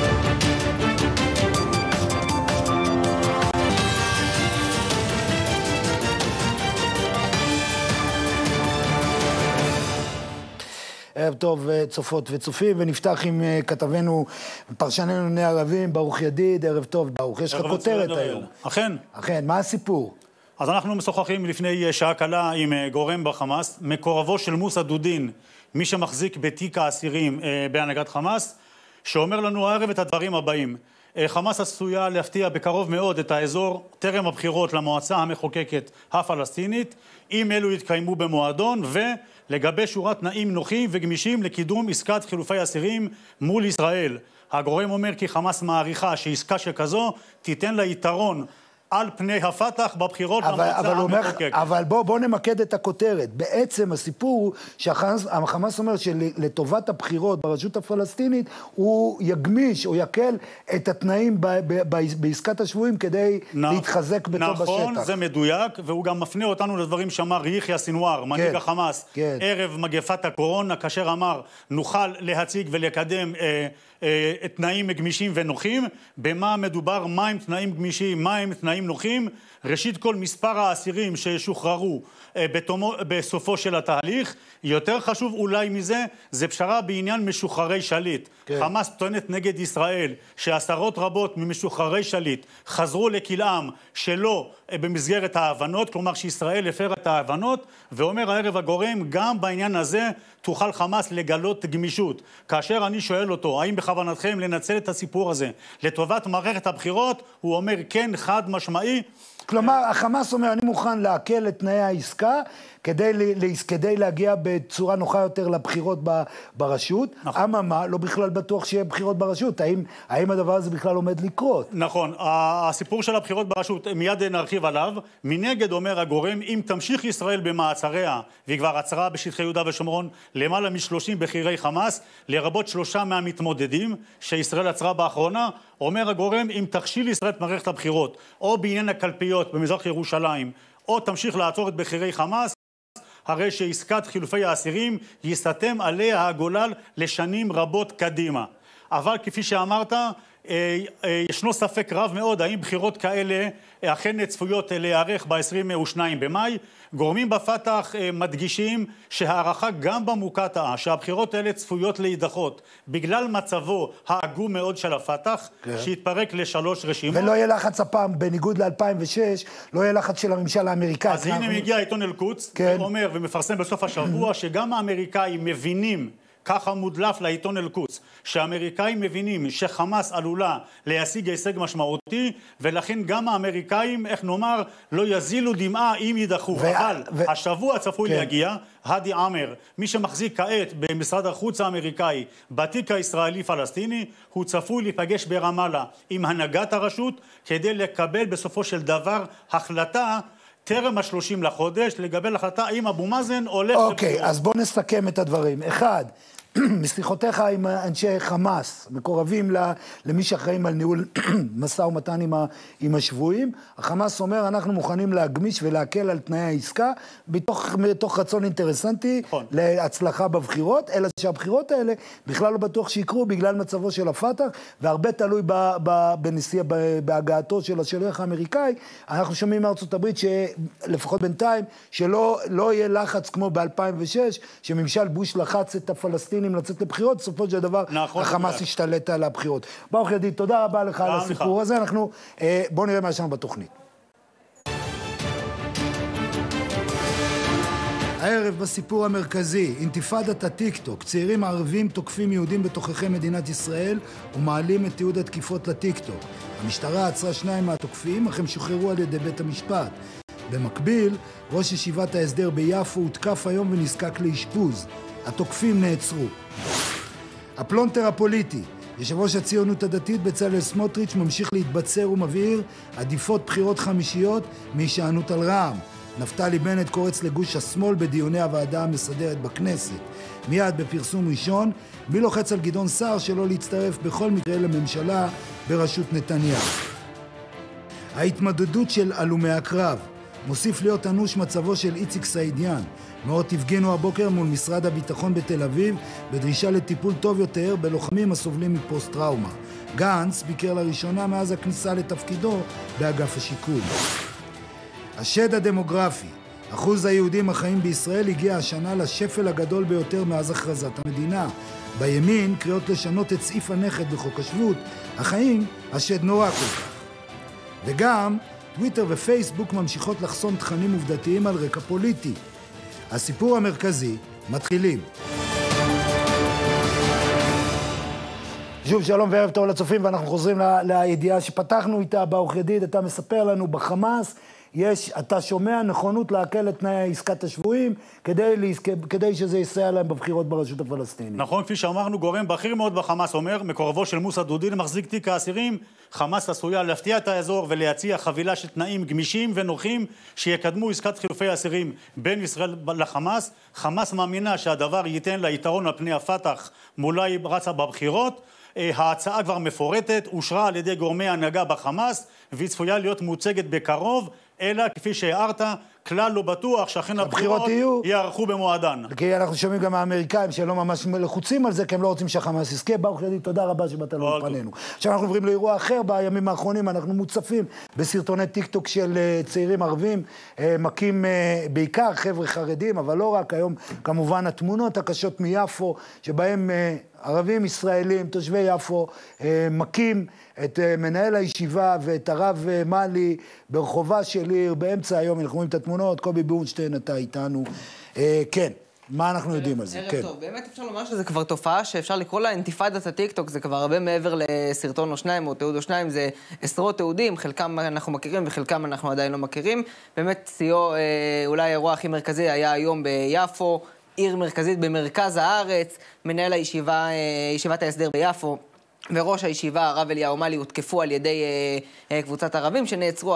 ערב טוב צופות וצופים, ונפתח עם כתבנו פרשננו לענייני ערבים, ברוך ידיד. ערב טוב ברוך, יש לך כותרת היום. אכן, מה הסיפור? אז אנחנו משוחחים לפני שעה קלה עם גורם בחמאס, מקורבו של מוסא דודין, מי שמחזיק בתיק האסירים בהנהגת חמאס, שאומר לנו הערב את הדברים הבאים. חמאס עשויה להפתיע בקרוב מאוד את האזור טרם הבחירות למועצה המחוקקת הפלסטינית, אם אלו יתקיימו במועדון, ולגבי שורת תנאים נוחים וגמישים לקידום עסקת חילופי אסירים מול ישראל. הגורם אומר כי חמאס מעריכה שעסקה שכזו תיתן לה יתרון על פני הפתח בבחירות למועצה המחוקקת. אבל בוא נמקד את הכותרת. בעצם הסיפור הוא שהחמאס אומר שלטובת הבחירות ברשות הפלסטינית הוא יגמיש או יקל את התנאים בעסקת השבויים כדי להתחזק בשטח. נכון, זה מדויק, והוא גם מפנה אותנו לדברים שאמר יחיא סינואר, מנהיג החמאס, ערב מגפת הקורונה, כאשר אמר נוכל להציג ולקדם תנאים גמישים ונוחים. במה מדובר? מה הם תנאים גמישים? מה הם תנאים נוחים? ראשית כל, מספר האסירים שישוחררו בסופו של התהליך. יותר חשוב אולי מזה, זה פשרה בעניין משוחררי שליט. חמאס טוענת נגד ישראל שעשרות רבות ממשוחררי שליט חזרו לכלאם שלא במסגרת ההבנות, כלומר שישראל הפרה את ההבנות, ואומר הערב הגורם גם בעניין הזה תוכל חמאס לגלות גמישות. כאשר אני שואל אותו האם בכוונתכם לנצל את הסיפור הזה לטובת מערכת הבחירות, הוא אומר כן, חד משמעי. כלומר, החמאס אומר, אני מוכן להקל את תנאי העסקה כדי להגיע בצורה נוחה יותר לבחירות ברשות. אממה, לא בכלל בטוח שיהיה בחירות ברשות. האם הדבר הזה בכלל עומד לקרות? נכון, הסיפור של הבחירות ברשות, מיד נרחיב עליו. מנגד אומר הגורם, אם תמשיך ישראל במעצריה, והיא כבר עצרה בשטחי יהודה ושומרון למעלה מ-30 בכירי חמאס, לרבות 3 מהמתמודדים שישראל עצרה באחרונה, אומר הגורם, אם תכשיל ישראל את מערכת הבחירות, או בעניין הקלפיות במזרח ירושלים, או תמשיך לעצור את בכירי חמאס, הרי שעסקת חילופי האסירים יסתם עליה הגולל לשנים רבות קדימה. אבל כפי שאמרת, ישנו ספק רב מאוד האם בחירות כאלה אכן צפויות להיערך ב-22 במאי. גורמים בפתח מדגישים שהערכה גם במוקטעה שהבחירות האלה צפויות להידחות בגלל מצבו העגום מאוד של הפתח, שהתפרק ל3 רשימות. ולא יהיה לחץ הפעם, בניגוד ל-2006, לא יהיה לחץ של הממשל האמריקאי. אז הנה מגיע עיתון אל-קודס ואומר ומפרסם בסוף השבוע שגם האמריקאים מבינים, ככה מודלף לעיתון אל-קודס, שהאמריקאים מבינים שחמאס עלולה להשיג הישג משמעותי, ולכן גם האמריקאים, איך נאמר, לא יזילו דמעה אם ידחו. אבל השבוע צפוי להגיע, הדי עמר, מי שמחזיק כעת במשרד החוץ האמריקאי, בתיק הישראלי-פלסטיני, הוא צפוי להיפגש ברמאללה עם הנהגת הרשות, כדי לקבל בסופו של דבר החלטה, טרם ה-30 לחודש, לגבי החלטה אם אבו מאזן הולך... אוקיי, אז בוא נסכם את הדברים. אחד, משיחותיך עם אנשי חמאס, מקורבים למי שאחראים על ניהול משא ומתן עם השבויים, החמאס אומר, אנחנו מוכנים להגמיש ולהקל על תנאי העסקה, בתוך רצון אינטרסנטי להצלחה בבחירות, אלא שהבחירות האלה בכלל לא בטוח שיקרו בגלל מצבו של הפתח, והרבה תלוי בהגעתו של השליח האמריקאי. אנחנו שומעים מארצות הברית שלפחות בינתיים, שלא יהיה לחץ כמו ב-2006, שממשל בוש לחץ את הפלסטינים לצאת לבחירות, בסופו של דבר החמאס השתלט על הבחירות. ברוך ידיד, תודה רבה לך על הסיפור הזה. בואו נראה מה יש לנו בתוכנית. הערב בסיפור המרכזי, אינתיפאדת הטיקטוק. צעירים ערבים תוקפים יהודים בתוככי מדינת ישראל ומעלים את תיעוד התקיפות לטיקטוק. המשטרה עצרה 2 מהתוקפים, אך הם שוחררו על ידי בית המשפט. במקביל, ראש ישיבת ההסדר ביפו הותקף היום ונזקק לאשפוז. התוקפים נעצרו. הפלונטר הפוליטי. יושב ראש הציונות הדתית בצלאל סמוטריץ' ממשיך להתבצר ומבהיר עדיפות בחירות חמישיות מהישענות על רע"מ. נפתלי בנט קורץ לגוש השמאל בדיוני הוועדה המסדרת בכנסת. מיד בפרסום ראשון, מי לוחץ על גדעון סער שלא להצטרף בכל מקרה לממשלה בראשות נתניהו. ההתמודדות של הלומי הקרב. מוסיף להיות אנוש מצבו של איציק סעידיאן. מאות הפגינו הבוקר מול משרד הביטחון בתל אביב בדרישה לטיפול טוב יותר בלוחמים הסובלים מפוסט-טראומה. גנץ ביקר לראשונה מאז הכניסה לתפקידו באגף השיקום. השד הדמוגרפי. אחוז היהודים החיים בישראל הגיע השנה לשפל הגדול ביותר מאז הכרזת המדינה. בימין קריאות לשנות את סעיף הנכד בחוק השבות, החיים השד נורא כל כך. וגם טוויטר ופייסבוק ממשיכות לחסום תכנים עובדתיים על רקע פוליטי. הסיפור המרכזי, מתחילים. שוב שלום וערב טוב לצופים, ואנחנו חוזרים לידיעה שפתחנו איתה. ברוך ידיד, אתה מספר לנו בחמאס, אתה שומע נכונות להקל את תנאי עסקת השבויים כדי שזה יסייע להם בבחירות ברשות הפלסטינית. נכון, כפי שאמרנו, גורם בכיר מאוד בחמאס אומר, מקורבו של מוסא דודין מחזיק תיק האסירים, חמאס עשויה להפתיע את האזור ולהציע חבילה של תנאים גמישים ונוחים שיקדמו עסקת חילופי האסירים בין ישראל לחמאס. חמאס מאמינה שהדבר ייתן לה יתרון על פני הפתח מולה היא רצה בבחירות. ההצעה כבר מפורטת, אושרה על ידי גורמי הנהגה בחמאס והיא צפויה להיות מוצגת בקרוב, אלא כפי שהערת, כלל לא בטוח שאכן הבחירות יערכו במועדן. כי אנחנו שומעים גם האמריקאים שלא ממש לחוצים על זה, כי הם לא רוצים שהחמאס יזכה. ברוך ידיד, תודה רבה שבאת לנו לפנינו. עכשיו אנחנו עוברים לאירוע אחר. בימים האחרונים אנחנו מוצפים בסרטוני טיקטוק של צעירים ערבים, מכים בעיקר חבר'ה חרדים, אבל לא רק. היום כמובן התמונות הקשות מיפו, שבהם ערבים ישראלים, תושבי יפו, מכים את מנהל הישיבה ואת הרב מלי ברחובה של עיר באמצע היום. אנחנו רואים את התמונות. קובי בורנשטיין, אתה איתנו. כן, מה אנחנו יודעים על זה? ערב טוב, באמת אפשר לומר שזה כבר תופעה שאפשר לקרוא לה אינתיפאדת הטיקטוק. זה כבר הרבה מעבר לסרטון או שניים או תיעוד או שניים, זה עשרות תיעודים, חלקם אנחנו מכירים וחלקם אנחנו עדיין לא מכירים. באמת אולי האירוע הכי מרכזי היה היום ביפו, עיר מרכזית במרכז הארץ. מנהל ישיבת ההסדר ביפו וראש הישיבה, הרב אליהו מלי, הותקפו על ידי קבוצת ערבים שנעצרו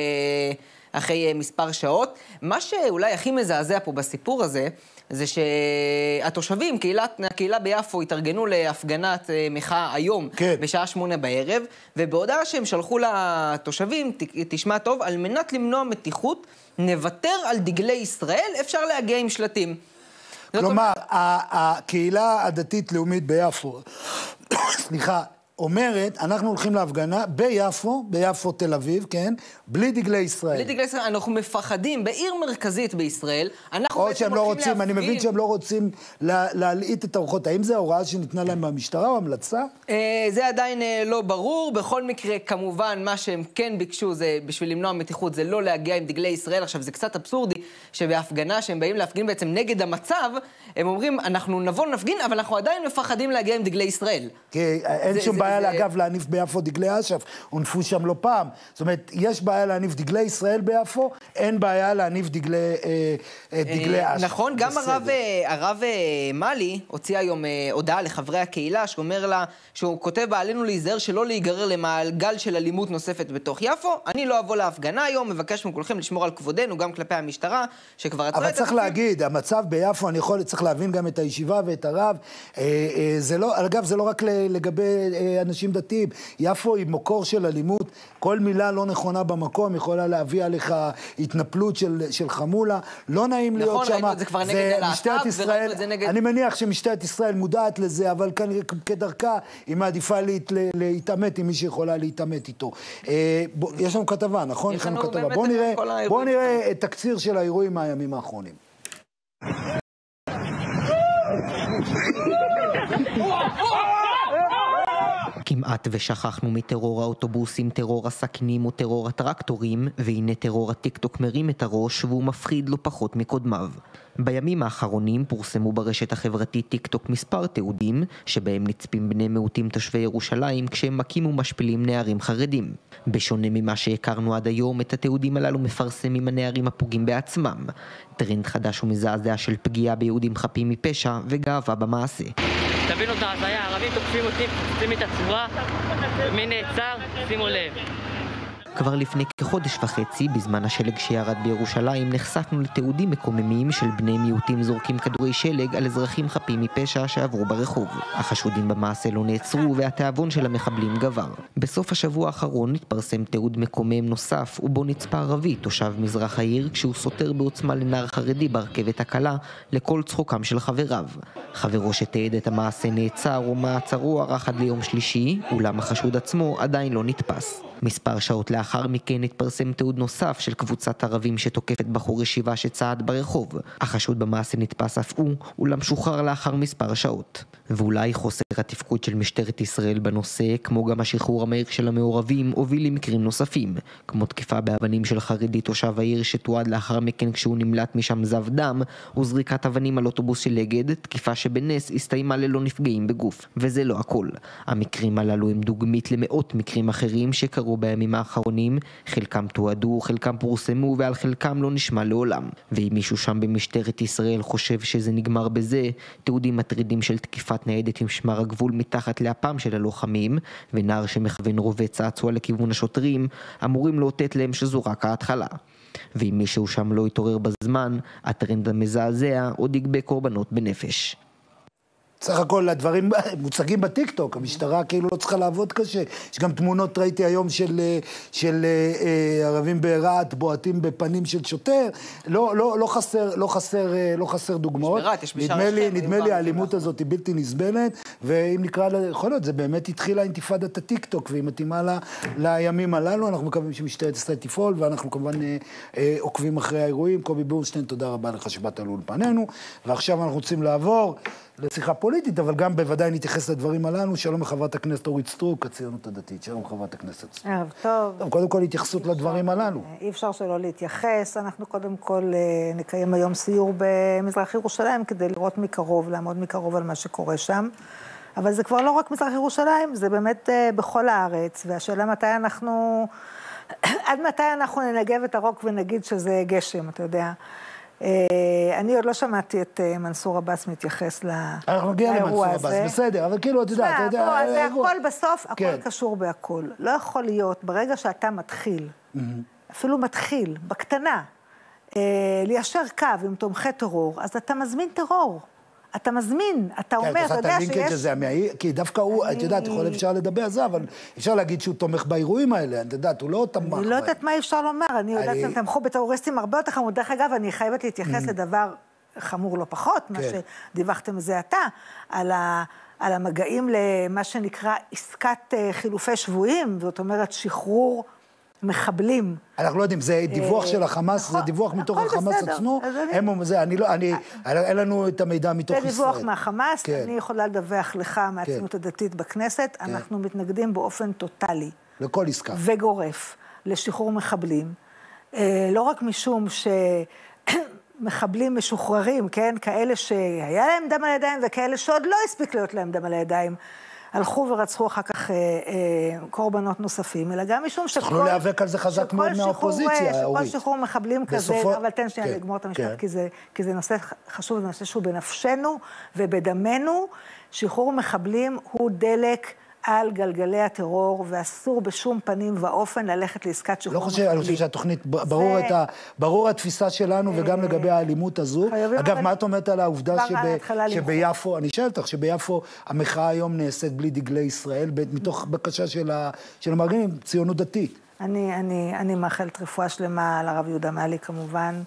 אחרי מספר שעות. מה שאולי הכי מזעזע פה בסיפור הזה, זה שהתושבים, הקהילה ביפו, התארגנו להפגנת מחאה היום, כן. בשעה 8 בערב, ובהודעה שהם שלחו לתושבים, תשמע טוב, על מנת למנוע מתיחות, נוותר על דגלי ישראל, אפשר להגיע עם שלטים. כלומר, הקהילה הדתית-לאומית ביפו, סליחה, אומרת, אנחנו הולכים להפגנה ביפו תל אביב, כן? בלי דגלי ישראל. בלי דגלי ישראל, אנחנו מפחדים בעיר מרכזית בישראל, או שהם לא רוצים, אני מבין שהם לא רוצים להלעיט את הרוחות. האם זה ההוראה שניתנה להם מהמשטרה או המלצה? זה עדיין לא ברור. בכל מקרה, כמובן, מה שהם כן ביקשו זה, בשביל למנוע מתיחות, זה לא להגיע עם דגלי ישראל. עכשיו, זה קצת אבסורדי שבהפגנה שהם באים להפגין בעצם נגד המצב, הם אומרים, אנחנו נבוא נפגין, אבל אנחנו עדיין מפחדים להגיע עם דגלי ישראל. כי אין שום בעיה לאגב להניף ביפו דגלי אש"ף, הונפו שם לא פעם. זאת אומרת, יש בעיה להניף דגלי ישראל ביפו, אין בעיה להניף דגלי אש"ף. נכון, גם הרב מלי הוציא היום הודעה לחברי הקהילה, שאומר לה, שהוא כותב עלינו להיזהר שלא להיגרר למעגל של אלימות נוספת בתוך יפו. אני לא אבוא להפגנה היום, מבקש מכולכם לשמור על כבודנו, גם כלפי המשטרה, שכבר עצרה את אבל צריך להגיד, המצב ביפו, צריך להבין גם את הישיבה ואת הרב. אגב, זה לא רק לגבי אנשים דתיים. יפו היא מקור של אלימות. כל מילה לא נכונה במקום יכולה להביא עליך התנפלות של חמולה. לא נעים להיות שם. נכון, זה כבר נגד הלהט"ב, וראינו את זה נגד... אני מניח שמשטרת ישראל מודעת לזה, אבל כדרכה היא מעדיפה להתעמת עם מי שיכולה להתעמת איתו. יש לנו כתבה, נכון? יש לנו כתבה. בוא נראה את תקציר של האירועים מהימים האחרונים. כמעט ושכחנו מטרור האוטובוסים, טרור הסכינים וטרור הטרקטורים, והנה טרור הטיקטוק מרים את הראש והוא מפחיד לא פחות מקודמיו. בימים האחרונים פורסמו ברשת החברתית טיקטוק מספר תיעודים, שבהם נצפים בני מיעוטים תושבי ירושלים כשהם מכים ומשפילים נערים חרדים. בשונה ממה שהכרנו עד היום, את התיעודים הללו מפרסמים הנערים הפוגעים בעצמם. טרנד חדש ומזעזע של פגיעה ביהודים חפים מפשע וגאווה במעשה. תבינו את ההזיה, הערבים תוקפים אותי, תוקפים את הצורה, מי נעצר, שימו לב. כבר לפני כחודש וחצי, בזמן השלג שירד בירושלים, נחשפנו לתיעודים מקוממים של בני מיעוטים זורקים כדורי שלג על אזרחים חפים מפשע שעברו ברחוב. החשודים במעשה לא נעצרו והתיאבון של המחבלים גבר. בסוף השבוע האחרון התפרסם תיעוד מקומם נוסף, ובו נצפה ערבי, תושב מזרח העיר, כשהוא סותר בעוצמה לנער חרדי ברכבת הקלה לכל צחוקם של חבריו. חברו שתיעד את המעשה נעצר ומעצרו ערך עד ליום שלישי, אולם החשוד עצמו עדיין לא נתפס. מספר שעות לאחר מכן התפרסם תיעוד נוסף של קבוצת ערבים שתוקפת בחור ישיבה שצעד ברחוב. החשוד במעשה נתפס אף הוא, אולם שוחרר לאחר מספר שעות. ואולי חוסר התפקוד של משטרת ישראל בנושא, כמו גם השחרור המהיר של המעורבים, הוביל למקרים נוספים, כמו תקיפה באבנים של חרדי תושב העיר שתועד לאחר מכן כשהוא נמלט משם זב דם, וזריקת אבנים על אוטובוס של אגד, תקיפה שבנס הסתיימה ללא נפגעים בגוף. וזה לא הכל. המקרים הללו הם דוגמית למאות מקרים אחרים שקרו בימים האחרונים, חלקם תועדו, חלקם פורסמו ועל חלקם לא נשמע לעולם. ואם מישהו שם במשטרת ישראל חושב שזה נגמר בזה, תיעודים מטרידים של תקיפת ניידת עם משמר הגבול מתחת לאפם של הלוחמים, ונער שמכוון רובה צעצוע לכיוון השוטרים, אמורים לאותת להם שזו רק ההתחלה. ואם מישהו שם לא יתעורר בזמן, הטרנד המזעזע עוד יגבה קורבנות בנפש. סך הכל הדברים מוצגים בטיקטוק, המשטרה כאילו לא צריכה לעבוד קשה. יש גם תמונות, ראיתי היום של ערבים ברעת בועטים בפנים של שוטר. לא חסר דוגמאות. נדמה לי האלימות הזאת היא בלתי נסבלת, ואם נקרא לה, יכול להיות, זה באמת התחילה אינתיפאדת הטיקטוק, והיא מתאימה לימים הללו. אנחנו מקווים שמשטרת ישראל תפעל, ואנחנו כמובן עוקבים אחרי האירועים. קובי בורנשטיין, תודה רבה לך שבאת לאולפנינו, ועכשיו אנחנו רוצים לעבור לשיחה פוליטית, אבל גם בוודאי נתייחס לדברים הללו. שלום לחברת הכנסת אורית סטרוק, הציונות הדתית. שלום חברת הכנסת סטרוק. ערב טוב. קודם כל התייחסות לדברים הללו. אי אפשר שלא להתייחס. אנחנו קודם כל נקיים היום סיור במזרח ירושלים כדי לראות מקרוב, לעמוד מקרוב על מה שקורה שם. אבל זה כבר לא רק מזרח ירושלים, זה באמת בכל הארץ. והשאלה עד מתי אנחנו ננגב את הרוק ונגיד שזה גשם, אתה יודע. אני עוד לא שמעתי את מנסור עבאס מתייחס לאירוע הזה. אנחנו נגיע למנסור עבאס, בסדר, אבל כאילו, אתה יודע, זה הכל בסוף, הכל קשור בהכל. לא יכול להיות, ברגע שאתה מתחיל, אפילו מתחיל, בקטנה, ליישר קו עם תומכי טרור, אז אתה מזמין טרור. אתה מזמין, אתה אומר, אתה יודע שיש... כי דווקא הוא, את יודעת, אפשר לדבר על זה, אבל אפשר להגיד שהוא תומך באירועים האלה, את יודעת, הוא לא תמך. אני לא יודעת מה אפשר לומר, אני יודעת שהם תמכו בטרוריסטים הרבה יותר חמור. דרך אגב, אני חייבת להתייחס לדבר חמור לא פחות, מה שדיווחתם זה אתה, על המגעים למה שנקרא עסקת חילופי שבויים, זאת אומרת שחרור מחבלים. אנחנו לא יודעים, זה דיווח של החמאס, זה דיווח מתוך החמאס עצמו, אין לנו את המידע מתוך ישראל. זה דיווח מהחמאס, אני יכולה לדווח לך מהציונות הדתית בכנסת, אנחנו מתנגדים באופן טוטלי. לכל עסקה. וגורף, לשחרור מחבלים. לא רק משום שמחבלים משוחררים, כן? כאלה שהיה להם דם על הידיים, וכאלה שעוד לא הספיק להיות להם דם על הידיים, הלכו ורצחו אחר כך קורבנות נוספים, אלא גם משום שכל... להיאבק על זה חזק מאוד מהאופוזיציה, שכל שחרור מחבלים כזה, אבל תן שנייה לגמור את המשפט, כי זה נושא חשוב, זה נושא שהוא בנפשנו ובדמנו. שחרור מחבלים הוא דלק על גלגלי הטרור, ואסור בשום פנים ואופן ללכת לעסקת שחרור מחבלים. אני חושב שהתוכנית, ברור התפיסה שלנו, וגם לגבי האלימות הזו. אגב, מה את אומרת על העובדה שביפו, אני שואל אותך, שביפו המחאה היום נעשית בלי דגלי ישראל, מתוך בקשה של המארגנים, ציונות דתית. אני מאחלת רפואה שלמה לרב יהודה מאלי כמובן.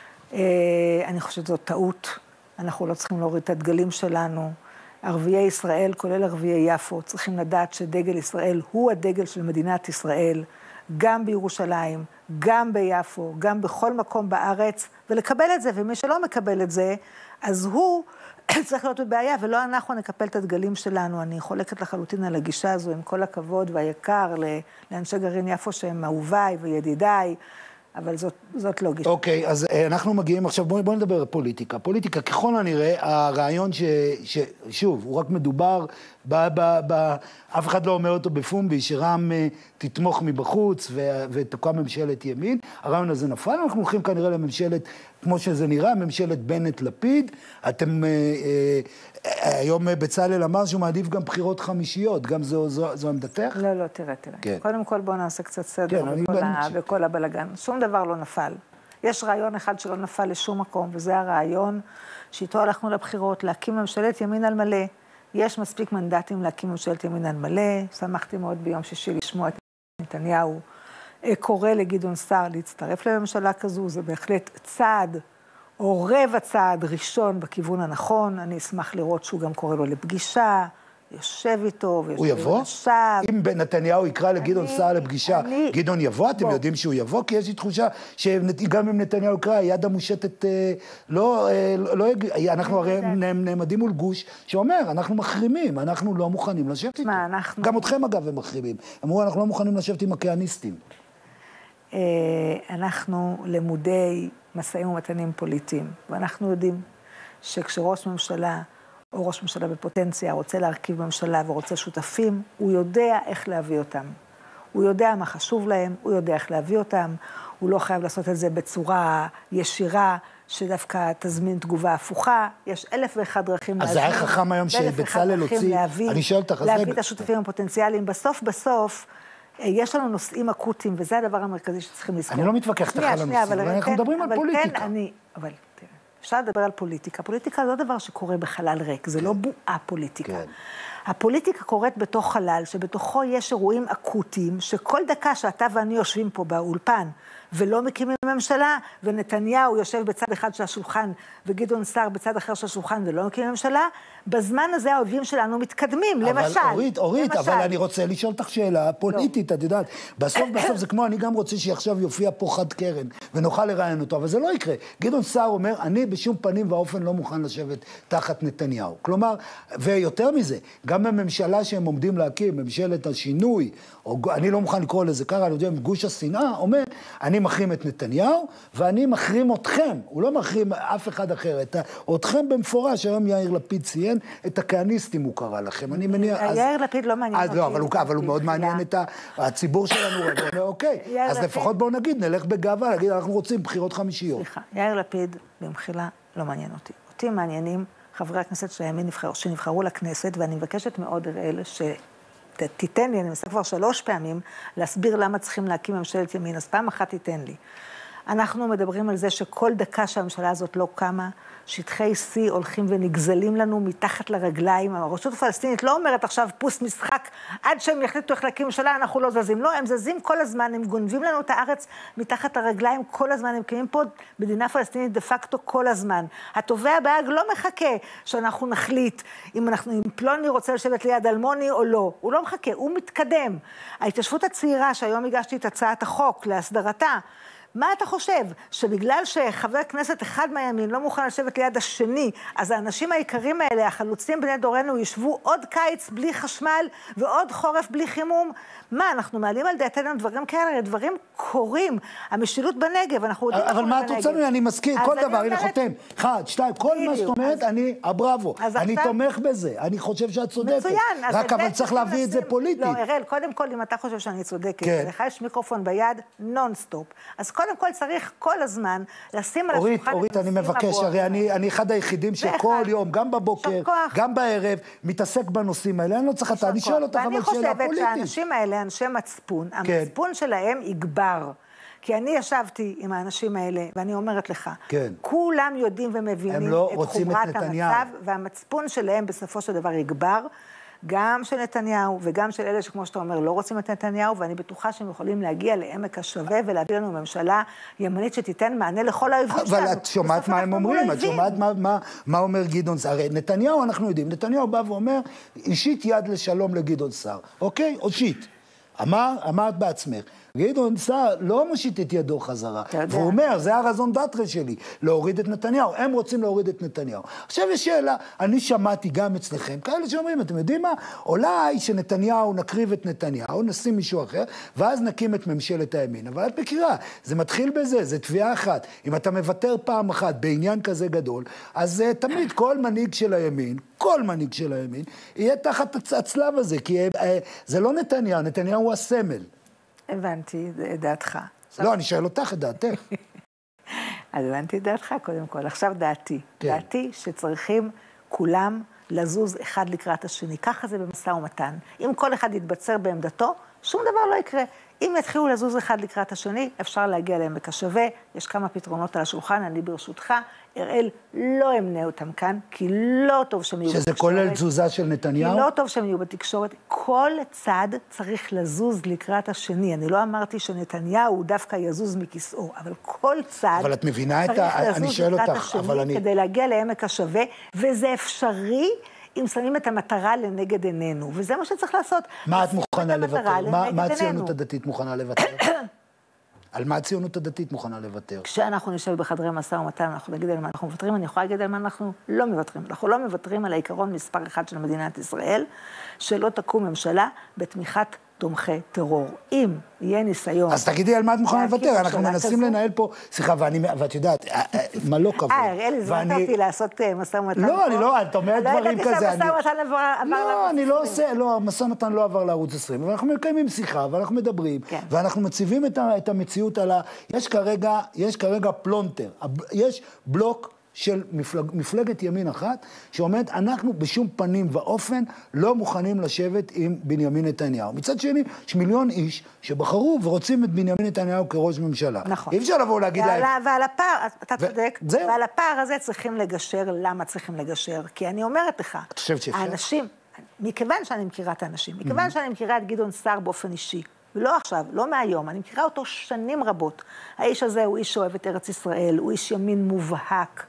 אני חושבת שזאת טעות. אנחנו לא צריכים להוריד את הדגלים שלנו. ערביי ישראל, כולל ערביי יפו, צריכים לדעת שדגל ישראל הוא הדגל של מדינת ישראל, גם בירושלים, גם ביפו, גם בכל מקום בארץ, ולקבל את זה, ומי שלא מקבל את זה, אז הוא צריך להיות בבעיה, ולא אנחנו נקפל את הדגלים שלנו. אני חולקת לחלוטין על הגישה הזו, עם כל הכבוד והיקר לאנשי גרעין יפו שהם אהוביי וידידיי, אבל זאת לא גישה. אוקיי, אז אנחנו מגיעים עכשיו, בואו נדבר על פוליטיקה. פוליטיקה, ככל הנראה, הרעיון שוב, הוא רק מדובר, אף אחד לא אומר אותו בפומבי, שרם תתמוך מבחוץ ותוקם ממשלת ימין. הרעיון הזה נפל, אנחנו הולכים כנראה לממשלת כמו שזה נראה, ממשלת בנט-לפיד, אתם, היום בצלאל אמר שהוא מעדיף גם בחירות חמישיות, גם זו עמדתך? לא, תראה. כן. קודם כל בואו נעשה קצת סדר בכל הבלגן. שום דבר לא נפל. יש רעיון אחד שלא נפל לשום מקום, וזה הרעיון שאיתו הלכנו לבחירות, להקים ממשלת ימין על מלא. יש מספיק מנדטים להקים ממשלת ימין על מלא. שמחתי מאוד ביום שישי לשמוע את נתניהו. קורא לגדעון סער להצטרף לממשלה כזו, זה בהחלט צעד או רבע צעד ראשון בכיוון הנכון. אני אשמח לראות שהוא גם קורא לו לפגישה, יושב איתו, הוא יבוא? אם נתניהו יקרא לגדעון סער לפגישה, גדעון יבוא? אתם יודעים שהוא יבוא? כי יש לי תחושה שגם אם נתניהו יקרא, היד המושטת אנחנו הרי נעמדים מול גוש שאומר, אנחנו מחרימים, אנחנו לא מוכנים לשבת איתו. גם אתכם אגב הם מחרימים. אמרו, אנחנו לא מוכנים לשבת עם הכהניסטים. אנחנו למודי משאים ומתנים פוליטיים, ואנחנו יודעים שכשראש ממשלה או ראש ממשלה בפוטנציה רוצה להרכיב ממשלה ורוצה שותפים, הוא יודע איך להביא אותם. הוא יודע מה חשוב להם, הוא יודע איך להביא אותם, הוא לא חייב לעשות את זה בצורה ישירה, שדווקא תזמין תגובה הפוכה, יש 1,001 דרכים אז זה היה חכם היום שבצלאל הוציא, אני שואל אותך, להביא את השותפים הפוטנציאליים. בסוף, יש לנו נושאים אקוטיים, וזה הדבר המרכזי שצריכים לזכור. אני לא מתווכחת על הנושאים, אנחנו מדברים על פוליטיקה. אבל תראה, אפשר לדבר על פוליטיקה. פוליטיקה זה לא דבר שקורה בחלל ריק, זה לא בועה פוליטיקה. הפוליטיקה קורית בתוך חלל, שבתוכו יש אירועים אקוטיים, שכל דקה שאתה ואני יושבים פה באולפן, ולא מקימים ממשלה, ונתניהו יושב בצד אחד של השולחן, וגדעון סער בצד אחר של השולחן, ולא מקימים ממשלה, בזמן הזה האויבים שלנו מתקדמים, למשל. אבל אורית, אבל אני רוצה לשאול אותך שאלה פוליטית, את יודעת, בסוף זה כמו, אני גם רוצה שעכשיו יופיע פה חד קרן, ונוכל לראיין אותו, אבל זה לא יקרה. גדעון סער אומר, אני בשום פנים ואופן לא מוכן לשבת תחת נתניהו. כלומר, ויותר מזה, גם בממשלה שהם עומדים להקים, ממשלת השינוי, או אני לא מוכן לקרוא לזה ככה, אני יודע, גוש השנאה, אומר, אני מחרים את נתניהו, ואני מחרים אתכם, הוא לא מחרים אף אחד אחר, אתכם במפורש, היום יאיר לפיד ציין, את הכהניסטים הוא קרא לכם, אני מניח... יאיר לפיד לא מעניין אותי. לא, אבל הוא מאוד מעניין את הציבור שלנו, אוקיי, אז לפחות בואו נגיד, נלך בגאווה, נגיד, אנחנו רוצים בחירות חמישיות. סליחה, יאיר לפיד במחילה לא מעניין אותי. אותי מעניינים חברי הכנסת שנבחרו לכנסת, ואני מבקשת מאוד, אראל, תיתן לי, אני מנסה כבר 3 פעמים, להסביר למה צריכים להקים ממשלת ימין, אז פעם אחת תיתן לי. אנחנו מדברים על זה שכל דקה שהממשלה הזאת לא קמה, שטחי C הולכים ונגזלים לנו מתחת לרגליים. הרשות הפלסטינית לא אומרת עכשיו פוס משחק, עד שהם יחליטו איך להקים ממשלה, אנחנו לא זזים. לא, הם זזים כל הזמן, הם גונבים לנו את הארץ מתחת לרגליים כל הזמן, הם קיימים פה מדינה פלסטינית דה פקטו כל הזמן. התובע בהאג לא מחכה שאנחנו נחליט אם פלוני רוצה לשבת ליד אלמוני או לא. הוא לא מחכה, הוא מתקדם. ההתיישבות הצעירה שהיום הגשתי את הצעת החוק להסדרתה, מה אתה חושב? שבגלל שחבר כנסת אחד מהימין לא מוכן לשבת ליד השני, אז האנשים העיקרים האלה, החלוצים בני דורנו, ישבו עוד קיץ בלי חשמל ועוד חורף בלי חימום? מה, אנחנו מעלים על דעתנו דברים כאלה, דברים קורים. המשילות בנגב, אנחנו יודעים... אבל מה את רוצה ממני? אני מזכיר כל דבר, הנה חותם. 1, 2, כל מה שאת אומרת, אני הבראבו. אני תומך בזה, אני חושב שאת צודקת. מצוין. רק אבל צריך להביא את זה פוליטית. לא, אראל, קודם כל, אם אתה חושב שאני צודקת, לך יש מיקרופון ביד, נונסטופ. אז קודם כל צריך כל הזמן לשים על השולחן... אורית, אני מבקש, הרי אני אחד היחידים שכל יום, גם בבוקר, גם בערב, מתעסק בנושאים האלה. אני לא צריך אתה, אני שואל אותך אבל שאלה פוליטית. שהאנשים האלה, אנשי מצפון, המצפון שלהם יגבר. כי אני ישבתי עם האנשים האלה, ואני אומרת לך, כולם יודעים ומבינים את חומרת המצב, והמצפון שלהם בסופו של דבר יגבר, גם של נתניהו וגם של אלה שכמו שאתה אומר לא רוצים את נתניהו, ואני בטוחה שהם יכולים להגיע לעמק השווה ולהביא לנו ממשלה ימנית שתיתן מענה לכל האויבים שלנו. אבל את שומעת מה הם אומרים, את שומעת מה אומר גדעון סער. הרי נתניהו, אנחנו יודעים, נתניהו בא ואומר, אישית יד לשלום לגדעון סער, אוקיי? אישית. אמרת בעצמך. גדעון סער לא מושיט את ידו חזרה, והוא אומר, זה הרזון דאטרה שלי, להוריד את נתניהו, הם רוצים להוריד את נתניהו. עכשיו יש שאלה, אני שמעתי גם אצלכם, כאלה שאומרים, אתם יודעים מה? אולי שנתניהו נקריב את נתניהו, נשים מישהו אחר, ואז נקים את ממשלת הימין. אבל את מכירה, זה מתחיל בזה, זה תביעה אחת. אם אתה מוותר פעם אחת בעניין כזה גדול, אז תמיד כל מנהיג של הימין, כל מנהיג של הימין, יהיה תחת הצלב הזה, כי זה לא נתניהו, נתניהו הוא הסמל. הבנתי את דעתך. לא, אני שואל אותך את דעתך. אז הבנתי את דעתך קודם כל. עכשיו דעתי. דעתי שצריכים כולם לזוז אחד לקראת השני. ככה זה במשא ומתן. אם כל אחד יתבצר בעמדתו, שום דבר לא יקרה. אם יתחילו לזוז אחד לקראת השני, אפשר להגיע לעמק השווה. יש כמה פתרונות על השולחן, אני ברשותך. אראל לא אמנה אותם כאן, כי לא טוב שהם יהיו בתקשורת. שזה כולל תזוזה של נתניהו? כי לא טוב שהם יהיו בתקשורת. כל צד צריך לזוז לקראת השני. אני לא אמרתי שנתניהו דווקא יזוז מכיסאו, אבל כל צד אבל את מבינה את אני שואל אותך, אבל אני... כדי להגיע לעמק השווה, וזה אפשרי אם שמים את המטרה לנגד עינינו, וזה מה שצריך לעשות. מה את מוכנה לוותר? מה הציונות הדתית מוכנה לוותר? על מה הציונות הדתית מוכנה לוותר? כשאנחנו נשב בחדרי משא ומתן, אנחנו נגיד על מה אנחנו מוותרים, אני יכולה להגיד על מה אנחנו לא מוותרים. אנחנו לא מוותרים על העיקרון מספר אחד של מדינת ישראל, שלא תקום ממשלה בתמיכת תומכי טרור. אם יהיה ניסיון... אז תגידי על מה את מוכנה לוותר, אנחנו מנסים לנהל פה... סליחה, ואת יודעת, מה לא כבוד. אראל, הזמנת אותי לעשות משא ומתן פה? לא, אני לא, את אומרת דברים כזה. לא ידעתי שהמשא ומתן עבר לערוץ 20. לא, אני לא עושה, לא, המשא ומתן לא עבר לערוץ 20, אבל אנחנו מקיימים שיחה, ואנחנו מדברים, ואנחנו מציבים את המציאות על ה... יש כרגע פלונטר, יש בלוק של מפלגת ימין אחת, שאומרת, אנחנו בשום פנים ואופן לא מוכנים לשבת עם בנימין נתניהו. מצד שני, יש מיליון איש שבחרו ורוצים את בנימין נתניהו כראש ממשלה. נכון. אי אפשר לבוא להגיד להם... ועל הפער, אתה צודק, ועל הפער הזה צריכים לגשר. למה צריכים לגשר? כי אני אומרת לך, את חושבת שאפשר? האנשים, מכיוון שאני מכירה את האנשים, מכיוון שאני מכירה את גדעון סער באופן אישי, ולא עכשיו, לא מהיום, אני מכירה אותו שנים רבות. האיש הזה הוא איש שאוהב את ארץ ישראל, הוא איש ימין מובהק,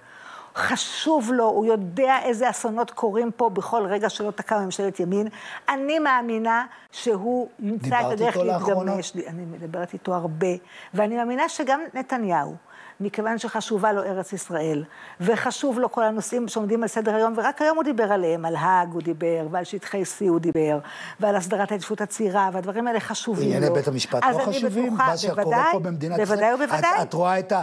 חשוב לו, הוא יודע איזה אסונות קורים פה בכל רגע שלא תקם ממשלת ימין. אני מאמינה שהוא ימצא את הדרך להתגמש. אני מדברת איתו הרבה, ואני מאמינה שגם נתניהו, מכיוון שחשובה לו ארץ ישראל, וחשוב לו כל הנושאים שעומדים על סדר היום, ורק היום הוא דיבר עליהם, על האג הוא דיבר, ועל שטחי C הוא דיבר, ועל הסדרת ההתיישבות הצעירה, והדברים האלה חשובים לו. ענייני בית המשפט לא חשובים, מה שקורה פה במדינת ישראל. בוודאי ובוודאי. את רואה את ה...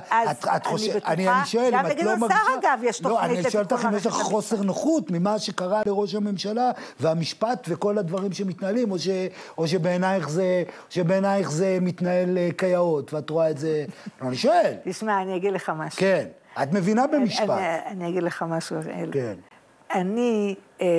אני שואל, אם את לא מרגישה... אגב, יש תוכנית... לא, אני שואל אותך אם יש לך חוסר נוחות ממה שקרה לראש הממשלה, והמשפט וכל הדברים שמתנהלים, או שבעינייך זה מתנהל כיאות, ואת רואה את זה... אני שואל. תשמע, אני אגיד לך משהו. כן, את מבינה במשפט. אני אגיד לך משהו, אראל. כן. אני,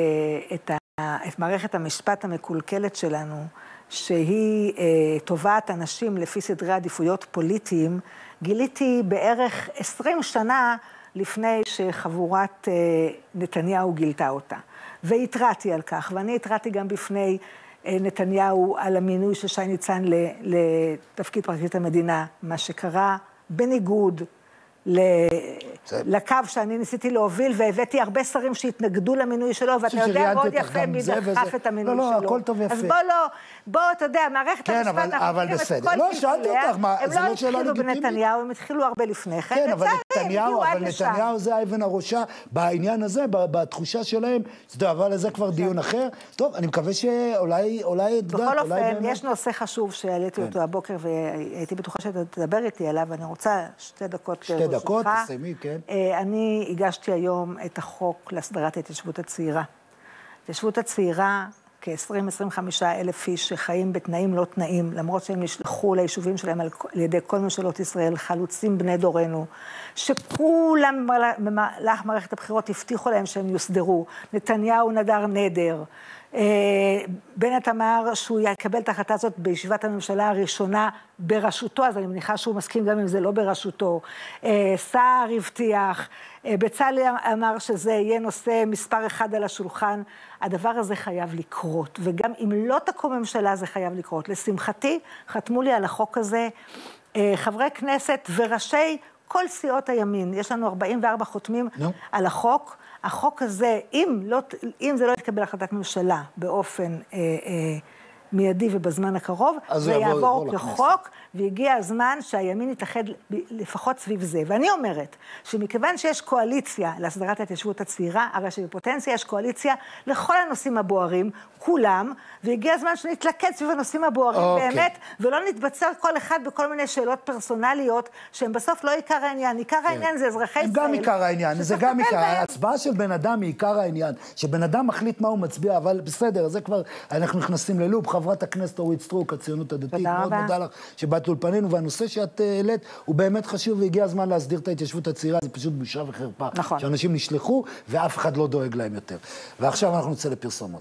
את מערכת המשפט המקולקלת שלנו, שהיא תובעת אנשים לפי סדרי עדיפויות פוליטיים, גיליתי בערך 20 שנה לפני שחבורת נתניהו גילתה אותה. והתרעתי על כך, ואני התרעתי גם בפני נתניהו על המינוי של שי ניצן לתפקיד פרקליט המדינה, מה שקרה בניגוד לקו שאני ניסיתי להוביל, והבאתי הרבה שרים שהתנגדו למינוי שלו, ואתה יודע מאוד יפה מי דחף את המינוי שלו. לא, הכל טוב יפה. אז בוא, אתה יודע, מערכת המשפט, אנחנו מכירים את כל פיצוליה, הם לא התחילו בנתניהו, הם התחילו הרבה לפני כן. כן, אבל נתניהו זה האבן הראשה בעניין הזה, בתחושה שלהם, אבל לזה כבר דיון אחר. טוב, אני מקווה שאולי... בכל אופן, יש נושא חשוב שהעליתי אותו הבוקר, והייתי בטוחה שאתה תדבר איתי עליו, ואני רוצה 2 דקות. 2 דקות, תסיימי, כן. אני הגשתי היום את החוק להסדרת ההתיישבות הצעירה. ההתיישבות הצעירה, כ-20-25 אלף איש שחיים בתנאים לא תנאים, למרות שהם נשלחו ליישובים שלהם על ידי כל ממשלות ישראל, חלוצים בני דורנו, שכולם במהלך מערכת הבחירות הבטיחו להם שהם יוסדרו. נתניהו נדר נדר. בנט אמר שהוא יקבל את ההחלטה הזאת בישיבת הממשלה הראשונה בראשותו, אז אני מניחה שהוא מסכים גם אם זה לא בראשותו. סער הבטיח, בצלאל אמר שזה יהיה נושא מספר 1 על השולחן. הדבר הזה חייב לקרות, וגם אם לא תקום ממשלה זה חייב לקרות. לשמחתי, חתמו לי על החוק הזה חברי כנסת וראשי כל סיעות הימין. יש לנו 44 חותמים על החוק. החוק הזה, אם זה לא יתקבל החלטת ממשלה באופן מיידי ובזמן הקרוב, זה יעבור כחוק, והגיע הזמן שהימין יתאחד לפחות סביב זה. ואני אומרת שמכיוון שיש קואליציה להסדרת ההתיישבות הצעירה, הרי שבפוטנציה יש קואליציה לכל הנושאים הבוערים, כולם, והגיע הזמן שנתלכד סביב הנושאים הבוערים באמת, ולא נתבצר כל אחד בכל מיני שאלות פרסונליות, שהן בסוף לא עיקר העניין. עיקר העניין זה אזרחי ישראל. גם עיקר העניין, זה גם עיקר. ההצבעה של בן אדם היא עיקר העניין, שבן אדם מחליט מה הוא מצביע, אבל בסדר, זה כבר, אנחנו נכנסים ללופ. חברת הכנסת אורית סטרוק, הציונות הדתית. תודה מאוד רבה. מודה לך שבאת לאולפנינו, והנושא שאת העלית הוא באמת חשוב, והגיע הזמן להסדיר את ההתיישבות הצעירה, זה פשוט בושה וחרפה. נכון. שאנשים נשלחו, ואף אחד לא דואג להם יותר. ועכשיו אנחנו נצא לפרסומות.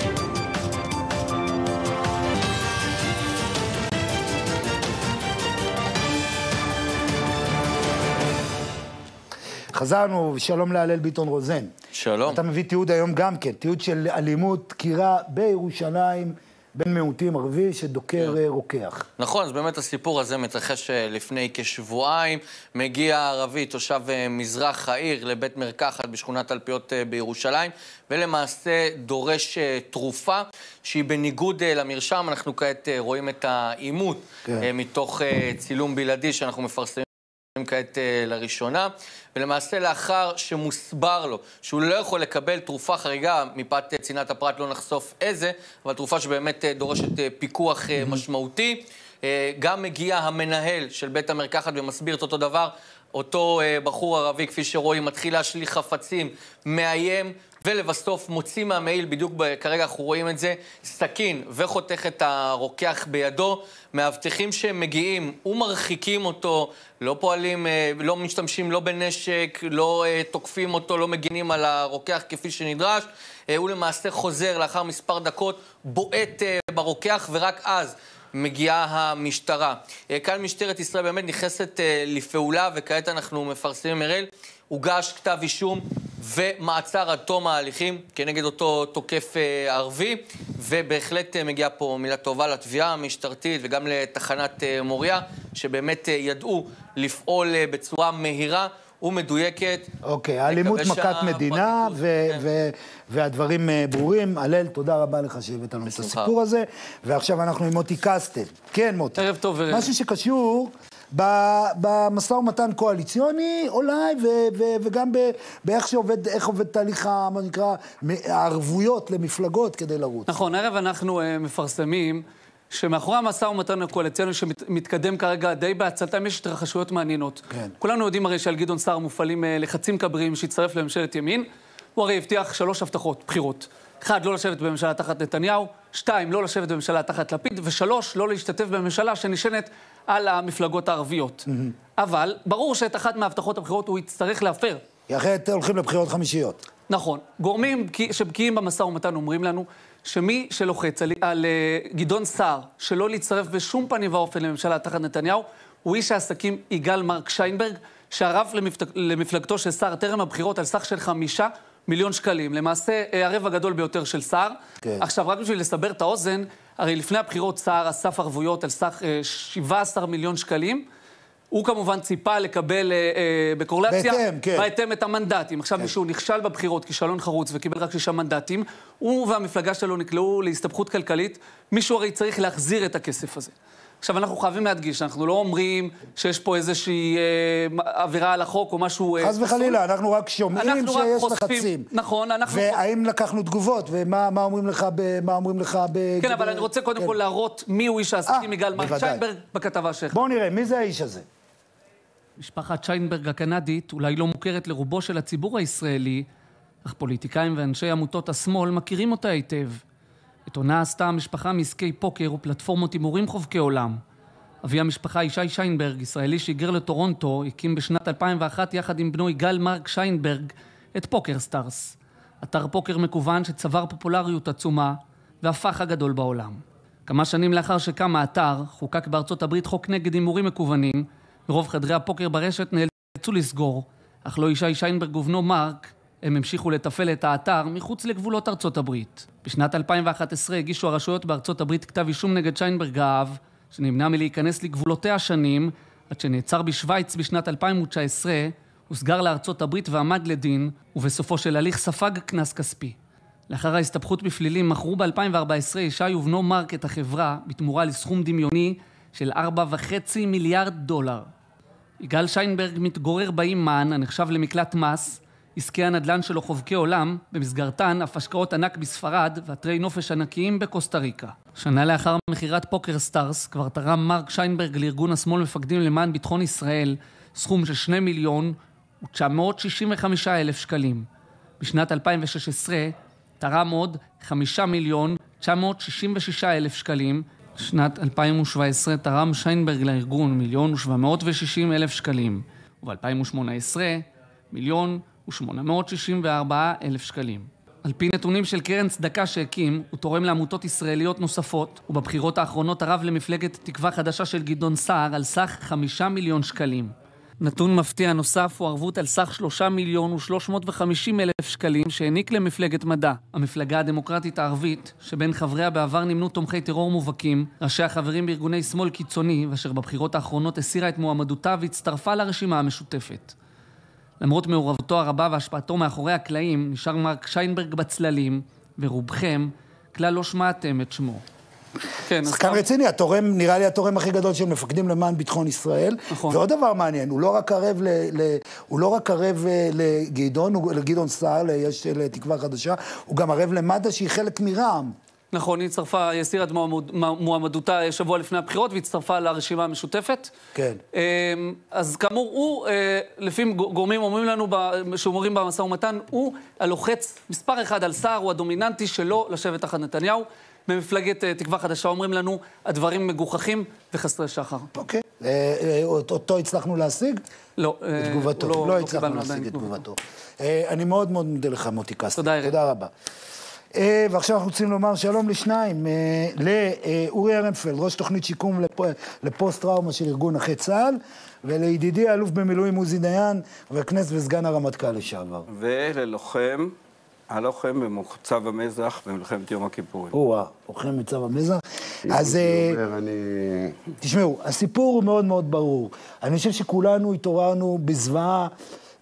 חזרנו, שלום להלל ביטון רוזן. שלום. אתה מביא תיעוד היום גם כן, תיעוד של אלימות, דקירה בירושלים, בין מיעוטים ערבי שדוקר רוקח. נכון, אז באמת הסיפור הזה מתרחש לפני כשבועיים. מגיע ערבי, תושב מזרח העיר, לבית מרקחת בשכונת תלפיות בירושלים, ולמעשה דורש תרופה שהיא בניגוד למרשם. אנחנו כעת רואים את האימות מתוך צילום בלעדי שאנחנו מפרסמים כעת לראשונה, ולמעשה לאחר שמוסבר לו שהוא לא יכול לקבל תרופה חריגה, מפאת צנעת הפרט לא נחשוף איזה, אבל תרופה שבאמת דורשת פיקוח משמעותי. גם מגיע המנהל של בית המרקחת ומסביר את אותו דבר. אותו בחור ערבי, כפי שרואים, מתחיל להשליך חפצים, מאיים, ולבסוף מוציא מהמעיל, בדיוק כרגע אנחנו רואים את זה, סכין וחותך את הרוקח בידו. מאבטחים שמגיעים ומרחיקים אותו, לא פועלים, לא משתמשים לא בנשק, לא תוקפים אותו, לא מגינים על הרוקח כפי שנדרש. הוא למעשה חוזר לאחר מספר דקות, בועט ברוקח, ורק אז מגיעה המשטרה. כאן משטרת ישראל באמת נכנסת לפעולה, וכעת אנחנו מפרסמים מרל, הוגש כתב אישום ומעצר עד תום ההליכים כנגד אותו תוקף ערבי, ובהחלט מגיעה פה מילה טובה לתביעה המשטרתית וגם לתחנת מוריה, שבאמת ידעו לפעול בצורה מהירה ומדויקת. אוקיי, האלימות מכת מדינה, והדברים ברורים. הלל, תודה רבה לך שהבאת לנו את הסיפור הזה, ועכשיו אנחנו עם מוטי קסטל. כן, מוטי. ערב טוב. משהו שקשור במשא ומתן קואליציוני, אולי, וגם באיך שעובד, איך עובד תהליך, מה נקרא, הערבויות למפלגות כדי לרוץ. נכון, ערב אנחנו מפרסמים שמאחורי המשא ומתן הקואליציוני שמתקדם כרגע די בהצלתם יש התרחשויות מעניינות. כן. כולנו יודעים הרי שעל גדעון סער מופעלים לחצים כבריים שיצטרף לממשלת ימין. הוא הרי הבטיח 3 הבטחות בחירות. 1, לא לשבת בממשלה תחת נתניהו, 2, לא לשבת בממשלה תחת לפיד, ו3, לא להשתתף בממשלה שנשענת על המפלגות הערביות. אבל ברור שאת אחת מהבטחות הבחירות הוא יצטרך להפר. אחרת הולכים לבחירות חמישיות. נכון. גורמים שבקיאים במשא ומתן אומרים לנו שמי שלוחץ על גדעון סער שלא להצטרף בשום פנים ואופן לממשלה תחת נתניהו, הוא איש העסקים יגאל מרק שיינברג, שערב למפלגתו של סער טרם הבחירות על סך של 5 מיליון שקלים. למעשה, הרב הגדול ביותר של סער. כן. עכשיו, רק בשביל לסבר את האוזן, הרי לפני הבחירות סער אסף ערבויות על סך 17 מיליון שקלים. הוא כמובן ציפה לקבל בקורלציה, בהתאם את המנדטים. עכשיו מישהו נכשל בבחירות כישלון חרוץ וקיבל רק 6 מנדטים, הוא והמפלגה שלו נקלעו להסתבכות כלכלית, מישהו הרי צריך להחזיר את הכסף הזה. עכשיו אנחנו חייבים להדגיש, אנחנו לא אומרים שיש פה איזושהי עבירה על החוק או משהו... חס וחלילה, אנחנו רק שומעים שיש לחצים. נכון, אנחנו... והאם לקחנו תגובות, ומה אומרים לך כן, אבל אני רוצה קודם כל להראות מי הוא איש העסקים יגאל מרק שיינברג בכתבה שלך. בואו נראה, מי זה האיש הזה? משפחת שיינברג הקנדית אולי לא מוכרת לרובו של הציבור הישראלי, אך פוליטיקאים ואנשי עמותות השמאל מכירים אותה היטב. את עונה עשתה המשפחה מעסקי פוקר ופלטפורמות הימורים חובקי עולם. אבי המשפחה ישי שיינברג, ישראלי שהיגר לטורונטו, הקים בשנת 2001 יחד עם בנו יגאל מרק שיינברג את פוקר סטארס. אתר פוקר מקוון שצבר פופולריות עצומה והפך הגדול בעולם. כמה שנים לאחר שקם האתר, חוקק בארצות הברית חוק נגד הימורים מקוונים, ורוב חדרי הפוקר ברשת נאלצו לסגור, אך לא ישי שיינברג ובנו מרק, הם המשיכו לתפעל את האתר מחוץ לגבולות ארצות הברית. בשנת 2011 הגישו הרשויות בארצות הברית כתב אישום נגד שיינברג האב, שנמנע מלהיכנס לגבולותיה השנים, עד שנעצר בשוויץ בשנת 2019, הוסגר לארצות הברית ועמד לדין, ובסופו של הליך ספג קנס כספי. לאחר ההסתבכות בפלילים מכרו ב-2014 ישי ובנו מרק את החברה בתמורה לסכום דמיוני של $4.5 מיליארד. יגאל שיינברג מתגורר באימן, הנחשב למקלט מס, עסקי הנדל"ן שלו חובקי עולם, במסגרתן אף השקעות ענק בספרד ואתרי נופש ענקיים בקוסטה ריקה. שנה לאחר מכירת פוקר סטארס, כבר תרם מרק שיינברג לארגון השמאל מפקדים למען ביטחון ישראל, סכום של 2,965,000 שקלים. בשנת 2016 תרם עוד 5,900,000 966,000 שקלים. שנת 2017 תרם שיינברג לארגון 1,760,000 שקלים. וב-2018 1,864,000 שקלים. על פי נתונים של קרן צדקה שהקים, הוא תורם לעמותות ישראליות נוספות, ובבחירות האחרונות תרם למפלגת תקווה חדשה של גדעון סער על סך 5 מיליון שקלים. נתון מפתיע נוסף הוא ערבות על סך 3,350,000 שקלים שהעניק למפלגת מדע. המפלגה הדמוקרטית הערבית, שבין חבריה בעבר נמנו תומכי טרור מובהקים, ראשי החברים בארגוני שמאל קיצוני, ואשר בבחירות האחרונות הסירה את מועמדותה והצטרפה לרשימה המשותפת. למרות מעורבותו הרבה והשפעתו מאחורי הקלעים, נשאר מרק שיינברג בצללים, ורובכם כלל לא שמעתם את שמו. כן, שחקן רציני, התורם, נראה לי התורם הכי גדול של מפקדים למען ביטחון ישראל. נכון. ועוד דבר מעניין, הוא לא רק ערב לגדעון סער, יש לתקווה חדשה, הוא גם ערב למד"א שהיא חלק מרע"מ. נכון, היא הצטרפה, היא הסירה את מועמדותה שבוע לפני הבחירות, והצטרפה לרשימה המשותפת. כן. אז כאמור, הוא, לפי גורמים אומרים לנו, שאומרים במשא ומתן, הוא הלוחץ מספר אחד על סער, הוא הדומיננטי שלו לשבת תחת נתניהו. במפלגת תקווה חדשה אומרים לנו, הדברים מגוחכים וחסרי שחר. אוקיי. אותו הצלחנו להשיג? לא. בתגובתו. לא הצלחנו להשיג את תגובתו. אני מאוד מאוד מודה לך, מוטי קסטר. תודה רבה. ועכשיו אנחנו רוצים לומר שלום לשניים, לאורי ארנפלד, ראש תוכנית שיקום לפוסט-טראומה של ארגון נכי צה"ל, ולידידי האלוף במילואים עוזי דיין, חבר כנסת וסגן הרמטכ"ל לשעבר. וללוחם, הלוחם במוצב המזרח במלחמת יום הכיפורים. לוחם במצב המזרח. אז תשמעו, הסיפור הוא מאוד מאוד ברור. אני חושב שכולנו התעוררנו בזוועה,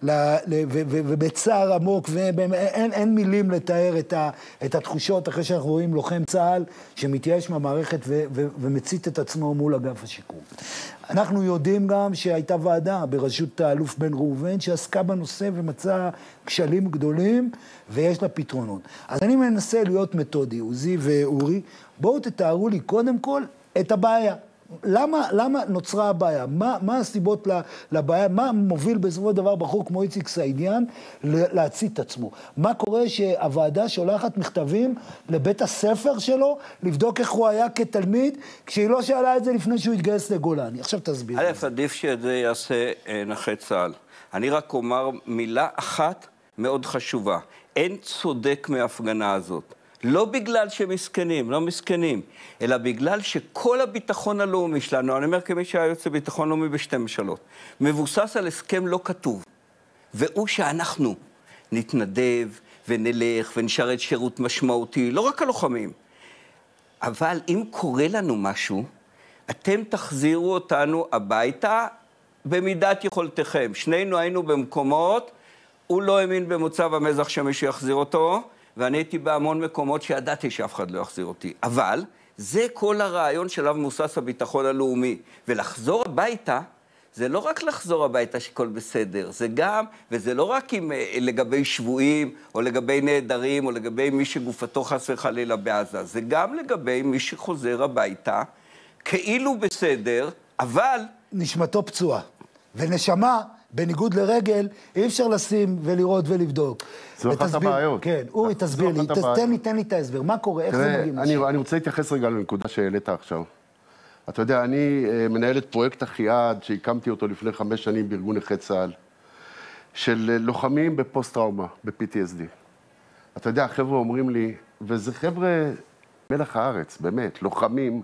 ובצער עמוק, ואין מילים לתאר את התחושות אחרי שאנחנו רואים לוחם צה"ל שמתייאש מהמערכת ומצית את עצמו מול אגף השיקום. אנחנו יודעים גם שהייתה ועדה בראשות האלוף בן ראובן שעסקה בנושא ומצאה כשלים גדולים ויש לה פתרונות. אז אני מנסה להיות מתודי, עוזי ואורי, בואו תתארו לי קודם כל את הבעיה. למה נוצרה הבעיה? מה הסיבות לבעיה? מה מוביל בסופו של דבר בחור כמו איציק סעידיאן להצית את עצמו? מה קורה שהוועדה שולחת מכתבים לבית הספר שלו לבדוק איך הוא היה כתלמיד, כשהיא לא שאלה את זה לפני שהוא התגייס לגולני? עכשיו תסביר. עדיף שאת זה יעשה נכי צה"ל. אני רק אומר מילה אחת מאוד חשובה. אין צודק מההפגנה הזאת. לא בגלל שמסכנים, לא מסכנים, אלא בגלל שכל הביטחון הלאומי שלנו, אני אומר כמי שהיה יוצא ביטחון לאומי בשתי ממשלות, מבוסס על הסכם לא כתוב. והוא שאנחנו נתנדב ונלך ונשרת שירות משמעותי, לא רק הלוחמים. אבל אם קורה לנו משהו, אתם תחזירו אותנו הביתה במידת יכולתכם. שנינו היינו במקומות, הוא לא האמין במוצב המזרח שמישהו יחזיר אותו, ואני הייתי בהמון מקומות שידעתי שאף אחד לא יחזיר אותי. אבל זה כל הרעיון שלו מבוסס הביטחון הלאומי. ולחזור הביתה, זה לא רק לחזור הביתה שכל בסדר, זה גם, וזה לא רק לגבי שבויים, או לגבי נעדרים, או לגבי מי שגופתו חס וחלילה בעזה, זה גם לגבי מי שחוזר הביתה, כאילו בסדר, אבל נשמתו פצועה. ונשמה, בניגוד לרגל, אי אפשר לשים ולראות ולבדוק. זו אחת הבעיות. כן, אורי, תסביר לי, תן לי את ההסבר. מה קורה? איך זה מגיע משם? אני רוצה להתייחס רגע לנקודה שהעלית עכשיו. אתה יודע, אני מנהל את פרויקט אחיעד, שהקמתי אותו לפני 5 שנים בארגון נכי צה"ל, של לוחמים בפוסט-טראומה, ב-PTSD. אתה יודע, החבר'ה אומרים לי, וזה חבר'ה מלח הארץ, באמת, לוחמים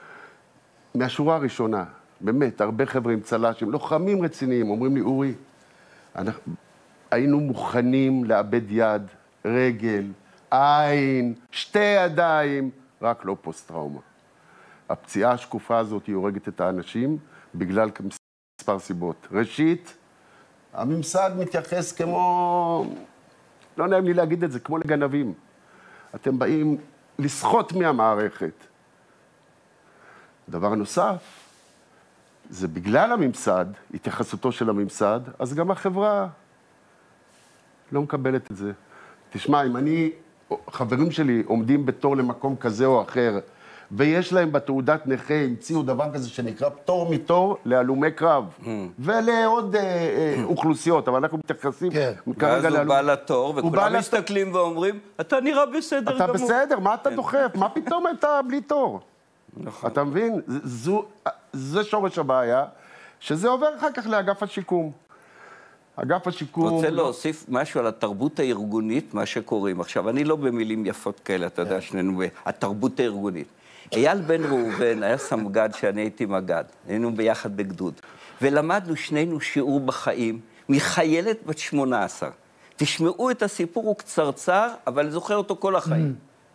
מהשורה הראשונה, באמת, הרבה חבר'ה עם צל"שים, לוחמים רציניים, אומרים לי, אורי, היינו מוכנים לאבד יד, רגל, עין, 2 ידיים, רק לא פוסט-טראומה. הפציעה השקופה הזאת היא הורגת את האנשים בגלל מספר סיבות. ראשית, הממסד מתייחס כמו, לא נעים לי להגיד את זה, כמו לגנבים. אתם באים לסחוט מהמערכת. דבר נוסף, זה בגלל הממסד, התייחסותו של הממסד, אז גם החברה לא מקבלת את זה. תשמע, אם חברים שלי עומדים בתור למקום כזה או אחר, ויש להם בתעודת נכה, המציאו דבר כזה שנקרא פטור מתור להלומי קרב, ולעוד אוכלוסיות, אבל אנחנו מתייחסים ואז הוא בא לתור, וכולם מסתכלים ואומרים, אתה נראה בסדר גמור. אתה בסדר, מה אתה דוחף? מה פתאום אתה בלי תור? אתה מבין? זה שורש הבעיה, שזה עובר אחר כך לאגף השיקום. אגף השיקום... רוצה להוסיף משהו על התרבות הארגונית, מה שקוראים. עכשיו, אני לא במילים יפות כאלה, אתה יודע, שנינו, התרבות הארגונית. אייל בן ראובן היה סמג"ד שאני הייתי מג"ד, היינו ביחד בגדוד, ולמדנו שנינו שיעור בחיים מחיילת בת 18. תשמעו את הסיפור, הוא קצרצר, אבל אני זוכר אותו כל החיים.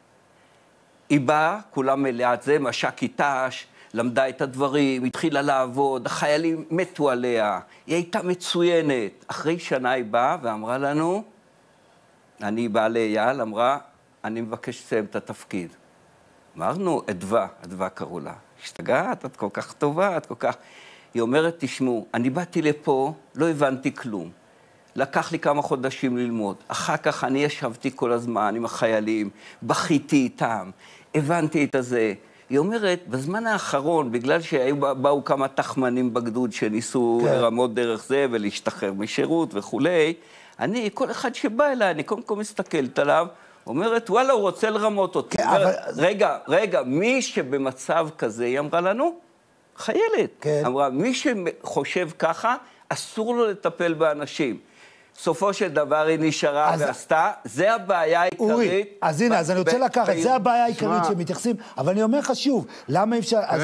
היא באה, כולם מלאת זה, משק איתש, למדה את הדברים, התחילה לעבוד, החיילים מתו עליה, היא הייתה מצוינת. אחרי שנה היא באה ואמרה לנו, אני באה לאייל, אמרה, אני מבקש לסיים את התפקיד. אמרנו, אדווה קראו לה. השתגעת, את כל כך טובה, את כל כך... היא אומרת, תשמעו, אני באתי לפה, לא הבנתי כלום. לקח לי כמה חודשים ללמוד. אחר כך אני ישבתי כל הזמן עם החיילים, בכיתי איתם, הבנתי את הזה. היא אומרת, בזמן האחרון, בגלל שבאו כמה תחמנים בגדוד שניסו לרמות דרך זה ולהשתחרר משירות וכולי, אני, כל אחד שבא אליי, אני קודם כל מסתכלת עליו, אומרת, וואלה, הוא רוצה לרמות אותי. רגע, מי שבמצב כזה, היא אמרה לנו, חיילת. אמרה, מי שחושב ככה, אסור לו לטפל באנשים. סופו של דבר היא נשארה ועשתה, זה הבעיה העיקרית. אורי, אז הנה, אז אני רוצה לקחת, זה הבעיה העיקרית שמתייחסים, אבל אני אומר לך שוב, למה אפשר, אז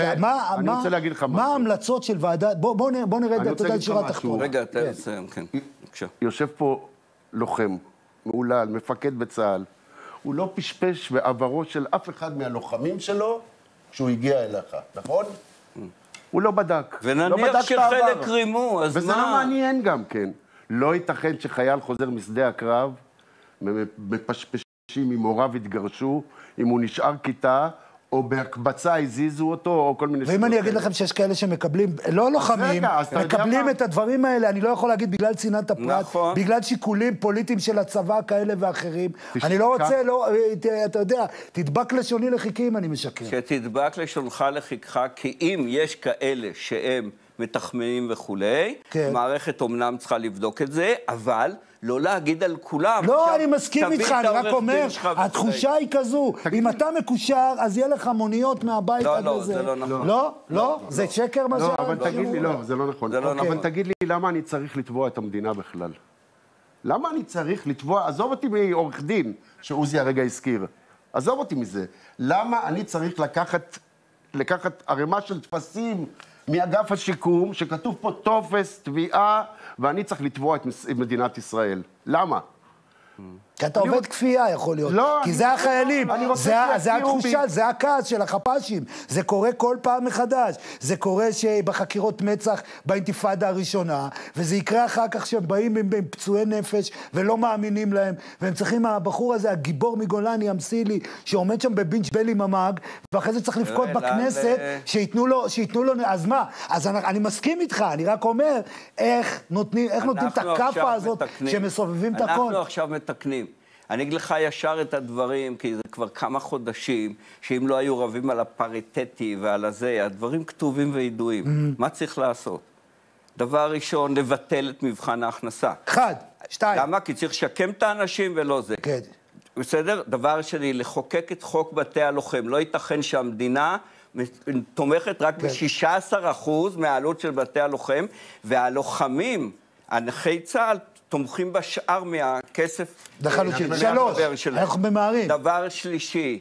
מה ההמלצות של ועדה, בוא נרד, אתה יודע, שורת תחתונה. רגע, אתה מסיים, כן. יושב פה לוחם, מעולל, מפקד בצה"ל, הוא לא פשפש בעברו של אף אחד מהלוחמים שלו כשהוא הגיע אליך, נכון? הוא לא בדק. ונניח שחלק רימו, אז מה? וזה לא מעניין גם כן. לא ייתכן שחייל חוזר משדה הקרב, מפשפשים אם הוריו התגרשו, אם הוא נשאר כיתה, או בהקבצה הזיזו אותו, או כל מיני... ואם אני אגיד לכם שיש כאלה שמקבלים, לא לוחמים, מקבלים את הדברים האלה, אני לא יכול להגיד בגלל צנעת הפרט, בגלל שיקולים פוליטיים של הצבא כאלה ואחרים. אני לא רוצה, אתה יודע, תדבק לשוני לחיכים, אני משקר. שתדבק לשונך לחיכך, כי אם יש כאלה שהם מתחמנים וכולי, מערכת אומנם צריכה לבדוק את זה, אבל לא להגיד על כולם. לא, אני מסכים איתך, אני רק אומר, התחושה היא כזו, אם אתה מקושר, אז יהיה לך מוניות מהבית עד לזה. זה לא נכון. לא? זה שקר מה לא, אבל תגיד לי, לא, זה לא נכון. אבל תגיד לי, למה אני צריך לתבוע את המדינה בכלל? למה אני צריך לתבוע, עזוב אותי מעורך דין, שעוזי הרגע הזכיר, עזוב אותי מזה. למה אני צריך לקחת ערימה של תפסים מאגף השיקום, שכתוב פה טופס, תביעה, ואני צריך לתבוע את מדינת ישראל. למה? כי אתה עובד כפייה יכול להיות. כי זה החיילים, זה התחושה, זה הכעס של החפ"שים. זה קורה כל פעם מחדש. זה קורה שבחקירות מצ"ח באינתיפאדה הראשונה, וזה יקרה אחר כך שהם באים עם פצועי נפש ולא מאמינים להם, והם צריכים, הבחור הזה, הגיבור מגולני, המסילי, שעומד שם בבינג' עם המאג, ואחרי זה צריך לפקוד בכנסת, שיתנו לו, אז מה? אז אני מסכים איתך, אני רק אומר, איך נותנים את הכאפה הזאת שמסובבים את הכל. אנחנו עכשיו מתקנים. אני אגיד לך ישר את הדברים, כי זה כבר כמה חודשים, שאם לא היו רבים על הפריטטי ועל הזה, הדברים כתובים וידועים. מה צריך לעשות? דבר ראשון, לבטל את מבחן ההכנסה. 1, 2. למה? כי צריך לשקם את האנשים ולא זה. כן. בסדר? דבר שני, לחוקק את חוק בתי הלוחם. לא ייתכן שהמדינה תומכת רק ב-16% מהעלות של בתי הלוחם, והלוחמים, הנכי צה"ל, תומכים בשאר מהכסף. לחלוטין. 3, אנחנו ממהרים. דבר שלישי,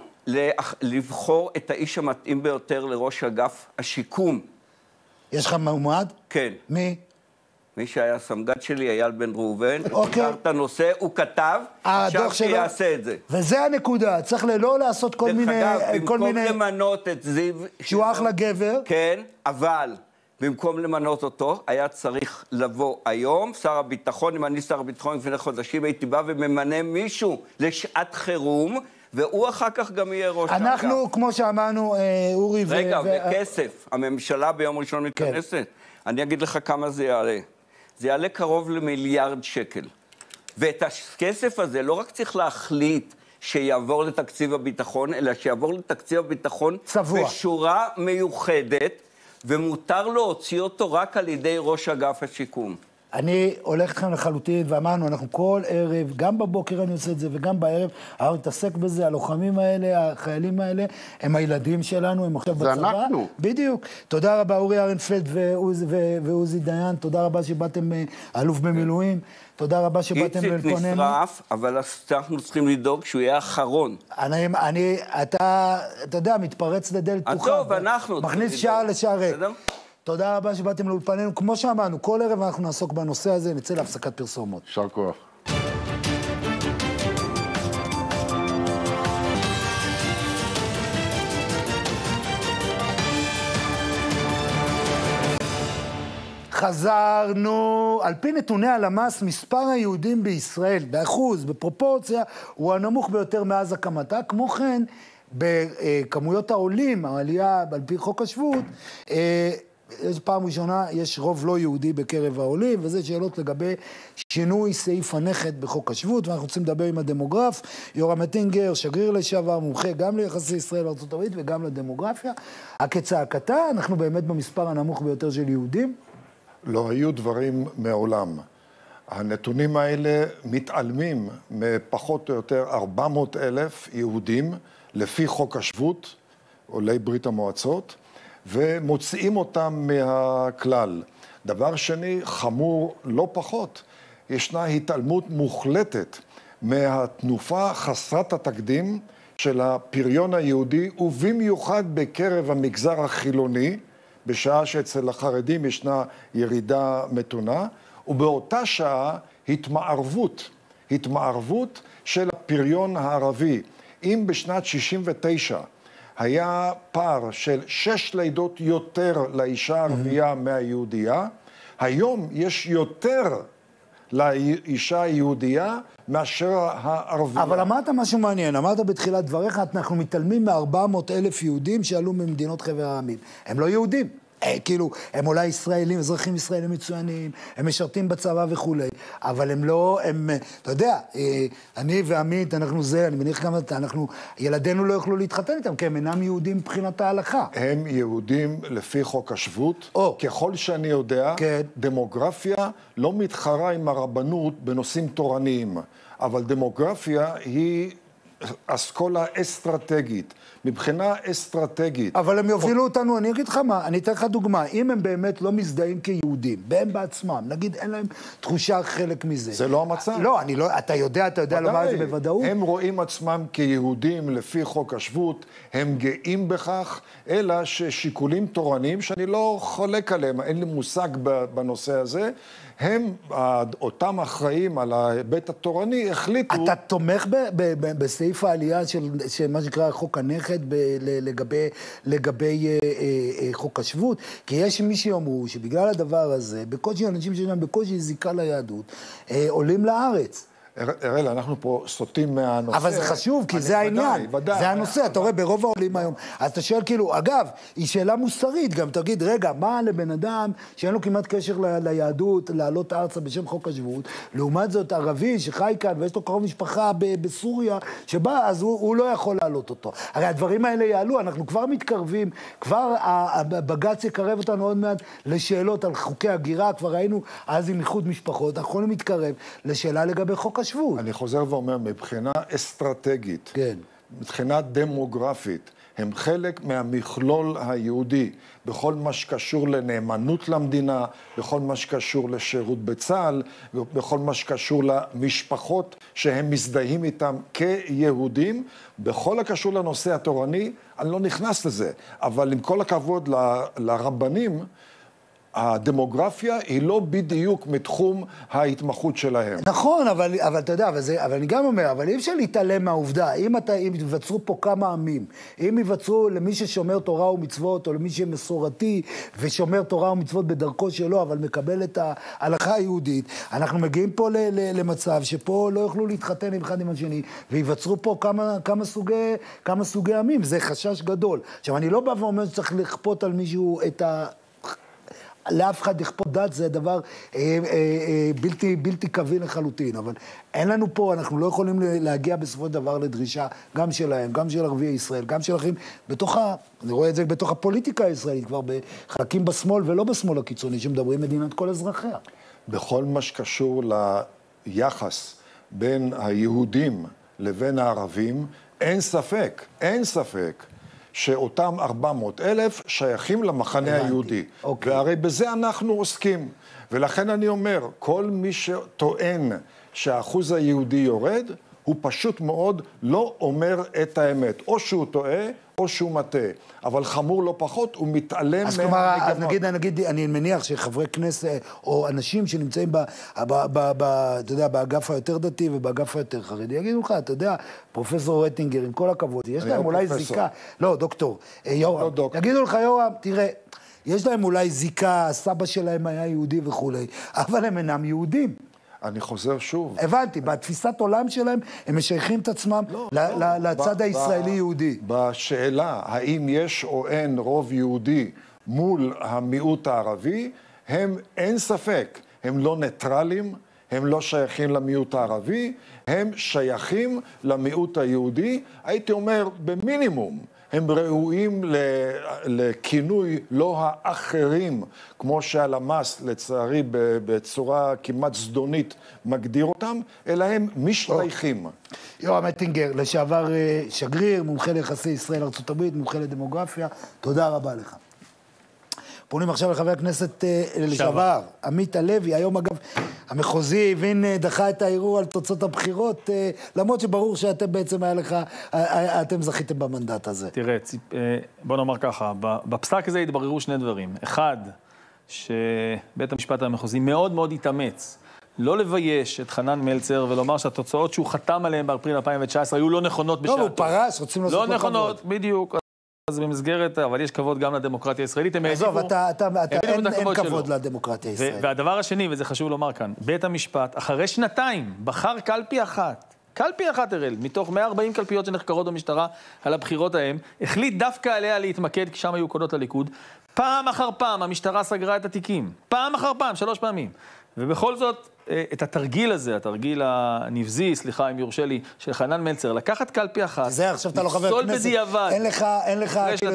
לבחור את האיש המתאים ביותר לראש אגף השיקום. יש לך מועמד? כן. מי? מי שהיה סמג"ד שלי, אייל בן ראובן. אוקיי. הוא את הנושא, הוא כתב, עכשיו שיעשה את זה. וזה הנקודה, צריך לא לעשות כל מיני... במקום למנות את זיו... שהוא אחלה גבר. כן, אבל... במקום למנות אותו, היה צריך לבוא היום, שר הביטחון, אם אני שר הביטחון לפני חודשים, הייתי בא וממנה מישהו לשעת חירום, והוא אחר כך גם יהיה ראש האגף. אנחנו, כמו שאמרנו, אורי רגע, וכסף, הממשלה ביום ראשון מתכנסת. אני אגיד לך כמה זה יעלה. זה יעלה קרוב ל1 מיליארד שקל. ואת הכסף הזה לא רק צריך להחליט שיעבור לתקציב הביטחון, אלא שיעבור לתקציב הביטחון צבוע. בשורה מיוחדת, ומותר להוציא אותו רק על ידי ראש אגף השיקום. אני הולך איתכם לחלוטין, ואמרנו, אנחנו כל ערב, גם בבוקר אני עושה את זה, וגם בערב, אנחנו נתעסק בזה, הלוחמים האלה, החיילים האלה, הם הילדים שלנו, הם עכשיו בצבא. זה אנחנו. בדיוק. תודה רבה, אורי ארנפלד ועוזי דיין, תודה רבה שבאתם אלוף במילואים, תודה רבה שבאתם איציק נשרף, אבל אנחנו צריכים לדאוג שהוא יהיה האחרון. אתה יודע, מתפרץ לדלת פתוחה. טוב, אנחנו... מכניס שער לשער ריק. תודה רבה שבאתם לאולפנינו. כמו שאמרנו, כל ערב אנחנו נעסוק בנושא הזה, נצא להפסקת פרסומות. יישר כוח. חזרנו, על פי נתוני הלמ"ס, מספר היהודים בישראל, באחוז, בפרופורציה, הוא הנמוך ביותר מאז הקמתה. כמו כן, בכמויות העולים, העלייה על פי חוק השבות, פעם ראשונה יש רוב לא יהודי בקרב העולים, וזה שאלות לגבי שינוי סעיף הנכד בחוק השבות, ואנחנו רוצים לדבר עם הדמוגרף, יורם אטינגר, שגריר לשעבר, מומחה גם ליחסי ישראל וארצות הברית וגם לדמוגרפיה. כצעקתה, אנחנו באמת במספר הנמוך ביותר של יהודים. לא היו דברים מעולם. הנתונים האלה מתעלמים מפחות או יותר 400,000 יהודים לפי חוק השבות, עולי ברית המועצות, ומוציאים אותם מהכלל. דבר שני, חמור לא פחות, ישנה התעלמות מוחלטת מהתנופה חסרת התקדים של הפריון היהודי, ובמיוחד בקרב המגזר החילוני, בשעה שאצל החרדים ישנה ירידה מתונה, ובאותה שעה התמערבות של הפריון הערבי. אם בשנת 69 היה פער של 6 לידות יותר לאישה הערבייה מהיהודייה, היום יש יותר לאישה היהודייה מאשר הערבייה. אבל אמרת משהו מעניין, אמרת בתחילת דבריך, אנחנו מתעלמים מ-400,000 יהודים שעלו ממדינות חבר העמים. הם לא יהודים. כאילו, הם אולי ישראלים, אזרחים ישראלים מצוינים, הם משרתים בצבא וכו', אבל הם לא, אתה יודע, אני ועמית, אני מניח גם ילדינו לא יוכלו להתחתן איתם, כי הם אינם יהודים מבחינת ההלכה. הם יהודים לפי חוק השבות, ככל שאני יודע, דמוגרפיה לא מתחרה עם הרבנות בנושאים תורניים, אבל דמוגרפיה היא אסכולה אסטרטגית. מבחינה אסטרטגית. אבל הם יובילו אותנו, אני אגיד לך מה, אני אתן לך דוגמה, אם הם באמת לא מזדהים כיהודים, והם בעצמם, נגיד אין להם תחושה חלק מזה. זה לא המצב. לא, אתה יודע לומר את זה בוודאות. הם רואים עצמם כיהודים לפי חוק השבות, הם גאים בכך, אלא ששיקולים תורניים, שאני לא חולק עליהם, אין לי מושג בנושא הזה, הם, אותם אחראים על ההיבט התורני, החליטו... אתה תומך בסעיף העלייה של מה שנקרא חוק הנכד לגבי חוק השבות? כי יש מי שאומרו שבגלל הדבר הזה, בקושי אנשים שיש להם בקושי זיקה ליהדות, עולים לארץ. הראל, אנחנו פה סוטים מהנושא. אבל זה חשוב, כי זה העניין. זה הנושא, אתה רואה, ברוב העולים היום. אז אתה שואל כאילו, אגב, היא שאלה מוסרית גם, תגיד, רגע, מה לבן אדם שאין לו כמעט קשר ליהדות, לעלות ארצה בשם חוק השבות, לעומת זאת ערבי שחי כאן ויש לו קרוב משפחה בסוריה, שבא, אז הוא לא יכול לעלות אותו. הרי הדברים האלה יעלו, אנחנו כבר מתקרבים, כבר הבג"ץ יקרב אותנו עוד מעט לשאלות על חוקי הגירה, כבר ראינו אז עם איחוד משפחות, אנחנו יכולים להתקרב לשאלה לגבי חוק השבות. אני חוזר ואומר, מבחינה אסטרטגית, כן. מבחינה דמוגרפית, הם חלק מהמכלול היהודי, בכל מה שקשור לנאמנות למדינה, בכל מה שקשור לשירות בצה"ל, בכל מה שקשור למשפחות שהם מזדהים איתם כיהודים, בכל הקשור לנושא התורני, אני לא נכנס לזה, אבל עם כל הכבוד לרבנים, הדמוגרפיה היא לא בדיוק מתחום ההתמחות שלהם. נכון, אבל אתה יודע, אבל אני גם אומר, אבל אי אפשר להתעלם מהעובדה, אם ייווצרו פה כמה עמים, אם ייווצרו למי ששומר תורה ומצוות, או למי שמסורתי ושומר תורה ומצוות בדרכו שלו, אבל מקבל את ההלכה היהודית, אנחנו מגיעים פה למצב שפה לא יוכלו להתחתן עם אחד עם השני, וייווצרו פה כמה סוגי עמים, זה חשש גדול. עכשיו, אני לא בא ואומר שצריך לכפות על מישהו את לאף אחד לכפות דת זה דבר בלתי קווי לחלוטין, אבל אין לנו פה, אנחנו לא יכולים להגיע בסופו של דבר לדרישה, גם שלהם, גם של ערביי ישראל, גם של אחרים, אני רואה את זה בתוך הפוליטיקה הישראלית, כבר בחלקים בשמאל ולא בשמאל הקיצוני, שמדברים מדינת כל אזרחיה. בכל מה שקשור ליחס בין היהודים לבין הערבים, אין ספק שאותם 400,000 שייכים למחנה היהודי. והרי בזה אנחנו עוסקים. ולכן אני אומר, כל מי שטוען שהאחוז היהודי יורד, הוא פשוט מאוד לא אומר את האמת. או שהוא טועה, או שהוא מטעה. אבל חמור לא פחות, הוא מתעלם אז כלומר, נגיד, אני מניח שחברי כנסת, או אנשים שנמצאים אתה יודע, באגף היותר דתי ובאגף היותר חרדי, יגידו לך, אתה יודע, פרופסור רטינגר, עם כל הכבוד, יש להם אולי זיקה, לא, דוקטור, יורם, יגידו לך, יורם, תראה, יש להם אולי זיקה, הסבא שלהם היה יהודי וכו', אבל הם אינם יהודים. אני חוזר שוב. הבנתי, בתפיסת עולם שלהם, הם משייכים את עצמם לצד הישראלי-יהודי. בשאלה, האם יש או אין רוב יהודי מול המיעוט הערבי, אין ספק, הם לא ניטרלים, הם לא שייכים למיעוט הערבי, הם שייכים למיעוט היהודי, הייתי אומר, במינימום. הם ראויים לכינוי לא האחרים, כמו שהלמ"ס, לצערי, בצורה כמעט זדונית מגדיר אותם, אלא הם משתייכים. יורם רטינגר, לשעבר שגריר, מומחה ליחסי ישראל-ארצות הברית, מומחה לדמוגרפיה, תודה רבה לך. פונים עכשיו לחבר הכנסת לשעבר, עמית הלוי, היום אגב המחוזי דחה את הערעור על תוצאות הבחירות, למרות שברור שאתם בעצם אתם זכיתם במנדט הזה. תראה, בוא נאמר ככה, בפסק הזה התבררו שני דברים. אחד, שבית המשפט המחוזי מאוד מאוד התאמץ, לא לבייש את חנן מלצר ולומר שהתוצאות שהוא חתם עליהן באפריל 2019 היו לא נכונות בשעתו. לא, הוא פרש, רוצים לעשות לא נכונות, בדיוק. אז במסגרת, אבל יש כבוד גם לדמוקרטיה הישראלית. עזוב, אין כבוד לדמוקרטיה הישראלית. והדבר השני, וזה חשוב לומר כאן, בית המשפט, אחרי שנתיים, בחר קלפי אחת, הראל, מתוך 140 קלפיות שנחקרות במשטרה על הבחירות ההם, החליט דווקא עליה להתמקד, כי שם היו קולות לליכוד. פעם אחר פעם המשטרה סגרה את התיקים. פעם אחר פעם, 3 פעמים. ובכל זאת, את התרגיל הזה, התרגיל הנבזי, סליחה אם יורשה לי, של חנן מלצר, לקחת קלפי אחת, זה עכשיו אתה לא חבר כנסת, בדיעבד, אין לך,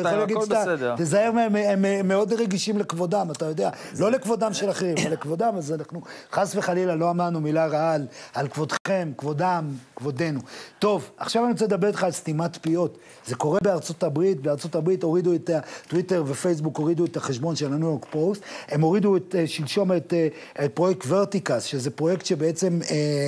תזהר הם מאוד רגישים לכבודם, אתה יודע, לא לכבודם של אחרים, אבל לכבודם, אז אנחנו חס וחלילה לא אמרנו מילה רעה על כבודכם, כבודם, כבודנו. טוב, עכשיו אני רוצה לדבר איתך על סתימת פיות, זה קורה בארצות הברית הורידו את טוויטר ופייסבוק, הורידו את החשבון של הניו יורק פוסט, הם הורידו שלשום את פרויקט ורטיקס, שזה פרויקט שבעצם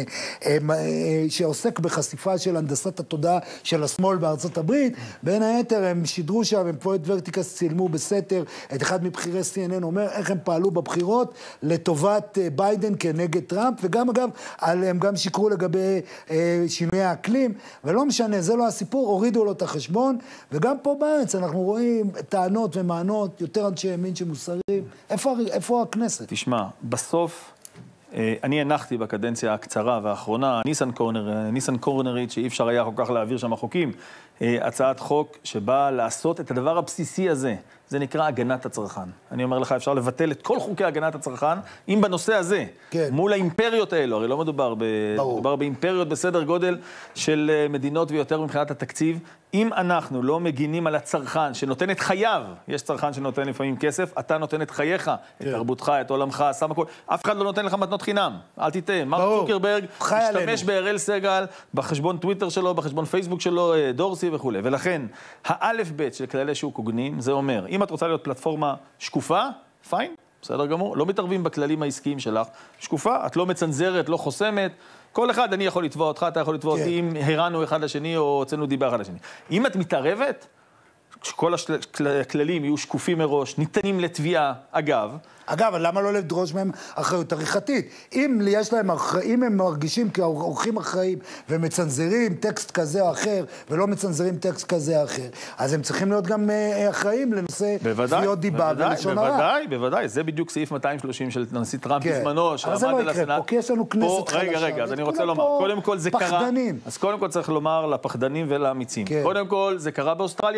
שעוסק בחשיפה של הנדסת התודעה של השמאל בארצות הברית. בין היתר הם שידרו שם, פרויקט ורטיקס צילמו בסתר את אחד מבחירי CNN, אומר איך הם פעלו בבחירות לטובת ביידן כנגד טראמפ, וגם אגב, הם גם שיקרו לגבי שינוי האקלים, ולא משנה, זה לא הסיפור, הורידו לו את החשבון, וגם פה בארץ אנחנו רואים טענות ומענות, יותר אנשי ימין שמוסריים. איפה הכנסת? תשמע, בסוף אני הנחתי בקדנציה הקצרה והאחרונה, ניסן קורנרית, שאי אפשר היה כל כך להעביר שם חוקים, הצעת חוק שבאה לעשות את הדבר הבסיסי הזה, זה נקרא הגנת הצרכן. אני אומר לך, אפשר לבטל את כל חוקי הגנת הצרכן, אם בנושא הזה, כן. מול האימפריות האלו, הרי לא מדובר באימפריות בסדר גודל של מדינות ויותר מבחינת התקציב, אם אנחנו לא מגינים על הצרכן שנותן את חייו, יש צרכן שנותן לפעמים כסף, אתה נותן את חייך, כן. את תרבותך, את עולמך, שם הכל, אף אחד לא נותן לך מתנות חינם, אל תיתן. מרק צוקרברג משתמש בהראל סגל, בחשבון טוויטר שלו, בחשבון פייסבוק שלו, דורסי וכו'. ולכן, האלף בית של כללי שוק הוגנים, זה אומר, אם את רוצה להיות פלטפורמה שקופה, פיין, בסדר גמור, לא מתערבים בכללים העסקיים שלך, שקופה, את לא מצנזרת, לא חוסמת, כל אחד, אני יכול לתבוע אותך, אתה יכול לתבוע אותי, אם הרענו אחד לשני או הוצאנו דיבה אחד לשני. אם את מתערבת, שכל הכללים יהיו שקופים מראש, ניתנים לתביעה, אגב, למה לא לדרוש מהם אחריות עריכתית? אם הם מרגישים כאורחים אחראים ומצנזרים טקסט כזה או אחר, ולא מצנזרים טקסט כזה או אחר, אז הם צריכים להיות גם אחראים לנושא תביעות דיבה ולשון הרע. בוודאי, זה בדיוק סעיף 230 של נשיא טראמפ בזמנו, שעמד על הסנאט. פה כי יש לנו כנסת חדשה. רגע, אז אני רוצה לומר, קודם כל זה קרה, אז קודם כל צריך לומר לפחדנים ולאמיצים. קודם כל זה קרה באוסטרליה לא מזמן,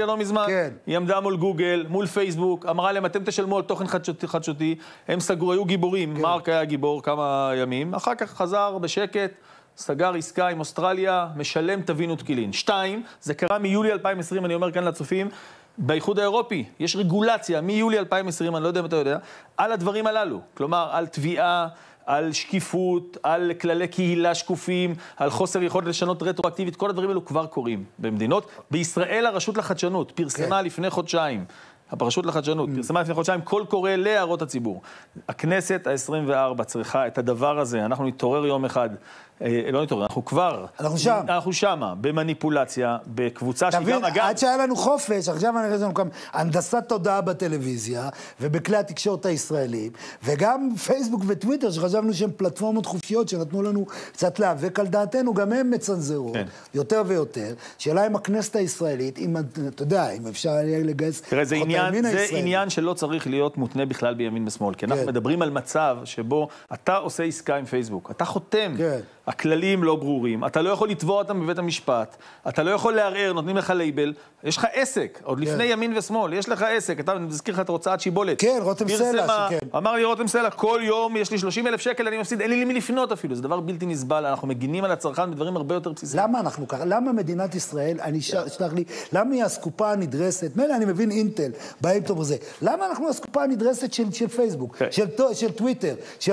כן. היא עמדה מול גוגל, מול פייסבוק, אמרה להם, אתם תשלמו על תוכן חדשותי, הם סגרו, היו גיבורים, כן. מרק היה גיבור כמה ימים, אחר כך חזר בשקט, סגר עסקה עם אוסטרליה, משלם תבינו תקילין. 2, זה קרה מיולי 2020, אני אומר כאן לצופים, באיחוד האירופי, יש רגולציה מיולי 2020, אני לא יודע אם אתה יודע, על הדברים הללו. כלומר, על תביעה, על שקיפות, על כללי קהילה שקופים, על חוסר יכולת לשנות רטרואקטיבית, כל הדברים האלו כבר קורים במדינות. בישראל הרשות לחדשנות פרסמה לפני חודשיים, הרשות לחדשנות פרסמה לפני חודשיים, כל קורא להערות הציבור. הכנסת ה-24 צריכה את הדבר הזה, אנחנו נתעורר יום אחד, לא נתעורר, אנחנו כבר, אנחנו שמה, במניפולציה, בקבוצה שהיא גם, אגב... עד שהיה לנו חופש, עכשיו אני חושב לנו הנדסת תודעה בטלוויזיה, ובכלי התקשורת הישראלים, וגם פייסבוק וטוויטר, שחשבנו שהן פלטפורמות חופשיות, שנתנו לנו קצת להיאבק על דעתנו, גם הן מצנזרות, יותר ויותר. שאלה עם הכנסת הישראלית, אם, אתה יודע, אם אפשר לגייס... תראה, זה עניין שלא צריך להיות מותנה בכלל בימין ושמאל, כי אנחנו מדברים על מצב שבו אתה עושה עסקה עם פייסבוק, אתה חותם, הכללים לא ברורים, אתה לא יכול לתבוע אותם בבית המשפט, אתה לא יכול לערער, נותנים לך לייבל, יש לך עסק, עוד לפני ימין ושמאל, יש לך עסק, אתה מזכיר לך את הוצאת שיבולת. כן, רותם סלע, שכן. אמר לי רותם סלע, כל יום יש לי 30,000 שקל, אני מפסיד, אין לי למי לפנות אפילו, זה דבר בלתי נסבל, אנחנו מגינים על הצרכן בדברים הרבה יותר בסיסיים. למה אנחנו ככה? למה מדינת ישראל, אני שלח לי, למה היא הסקופה הנדרסת? מילא, אני מבין אינטל, באינטור הזה. למה אנחנו הסקופה הנדרסת של פייסבוק, של טוויטר, של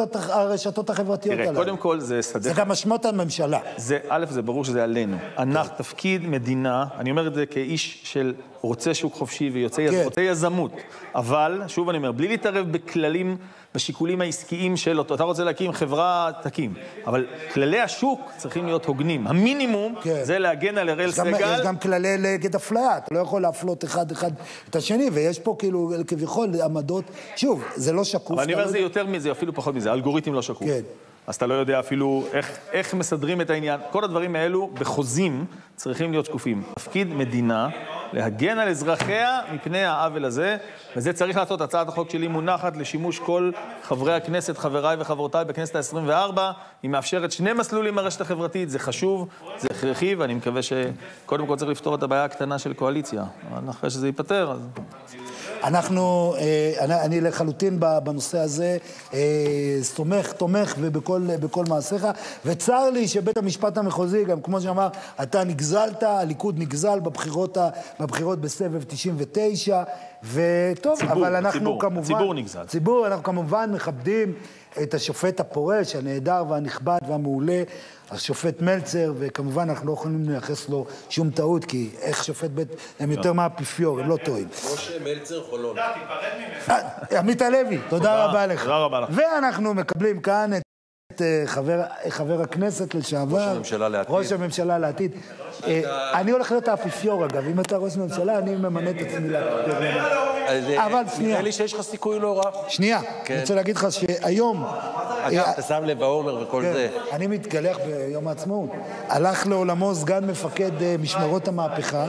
הרשתות החברתיות תראה, קודם כל זה גם משמעות הממשלה. א', זה ברור שזה עלינו. אנחנו תפקיד מדינה, אני אומר את זה כאיש של רוצה שוק חופשי ויוצא יזמות, אבל, שוב אני אומר, בלי להתערב בכללים, בשיקולים העסקיים של אותו, אתה רוצה להקים חברה, תקים, אבל כללי השוק צריכים להיות הוגנים. המינימום זה להגן על אראל סגל. יש גם כללי נגד אפליה, אתה לא יכול להפלות אחד את השני, ויש פה כאילו כביכול עמדות, שוב, זה לא שקוף. אבל אני אומר, זה יותר מזה, אפילו פחות מזה, האלגוריתם לא שקוף. כן. אז אתה לא יודע אפילו איך מסדרים את העניין. כל הדברים האלו בחוזים צריכים להיות שקופים. תפקיד מדינה להגן על אזרחיה מפני העוול הזה, וזה צריך לעשות. הצעת החוק שלי מונחת לשימוש כל חברי הכנסת, חבריי וחברותיי בכנסת ה-24. היא מאפשרת 2 מסלולים ברשת החברתית, זה חשוב, זה הכרחי, ואני מקווה שקודם כל צריך לפתור את הבעיה הקטנה של קואליציה. אבל אחרי שזה ייפטר, אז... אני לחלוטין בנושא הזה תומך ובכל מעשיך, וצר לי שבית המשפט המחוזי, גם כמו שאמר, אתה נגזלת, הליכוד נגזל בבחירות בסבב 99, וטוב, אבל אנחנו כמובן... ציבור נגזל. אנחנו כמובן מכבדים את השופט הפורש, הנהדר והנכבד והמעולה, השופט מלצר, וכמובן אנחנו לא יכולים לייחס לו שום טעות, כי איך שופט בית, הם יותר מהאפיפיור, הם לא טועים. משה מלצר חולון. עמית הלוי, תודה רבה לך. תודה רבה לך. ואנחנו מקבלים כאן את חבר הכנסת לשעבר, ראש הממשלה לעתיד. אני הולך להיות האפיפיור, אגב, אם אתה ראש ממשלה, אני ממנה את עצמי לאפיפיור. אבל שנייה. נראה לי שיש לך סיכוי לא רע. שנייה, אני רוצה להגיד לך שהיום... אגב, אתה שם לב העומר וכל זה. אני מתגלח ביום העצמאות. הלך לעולמו סגן מפקד משמרות המהפכה,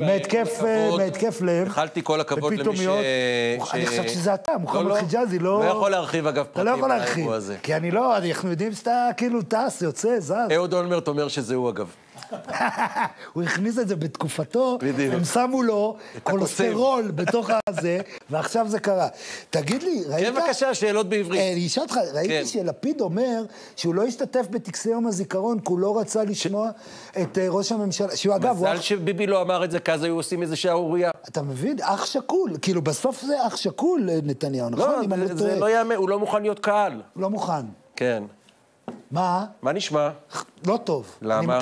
מהתקף לב. אכלתי כל הכבוד למי ש... אני חושבת שזה אתה, מוחמד חיג'אזי, לא... לא יכול להרחיב אגב פרטים באירוע הזה. כי אני לא, אנחנו יודעים שאתה כאילו טס, יוצא, זז. אהוד אולמרט אומר שזה הוא אגב. הוא הכניס את זה בתקופתו, הם שמו לו קולסטרול בתוך הזה, ועכשיו זה קרה. תגיד לי, ראית... כן, בבקשה, שאלות בעברית. אני אשאל אותך, ראיתי שלפיד אומר שהוא לא השתתף בטקסי יום הזיכרון, כי הוא לא רצה לשמוע את ראש הממשלה, שהוא אגב... מזל שביבי לא אמר את זה, כי אז היו עושים איזה שערוריה. אתה מבין? אח שקול, כאילו בסוף זה אח שקול נתניהו, נכון? לא, זה לא יאמן, הוא לא מוכן להיות קהל. לא מוכן. כן. מה? מה נשמע? לא טוב. למה? כי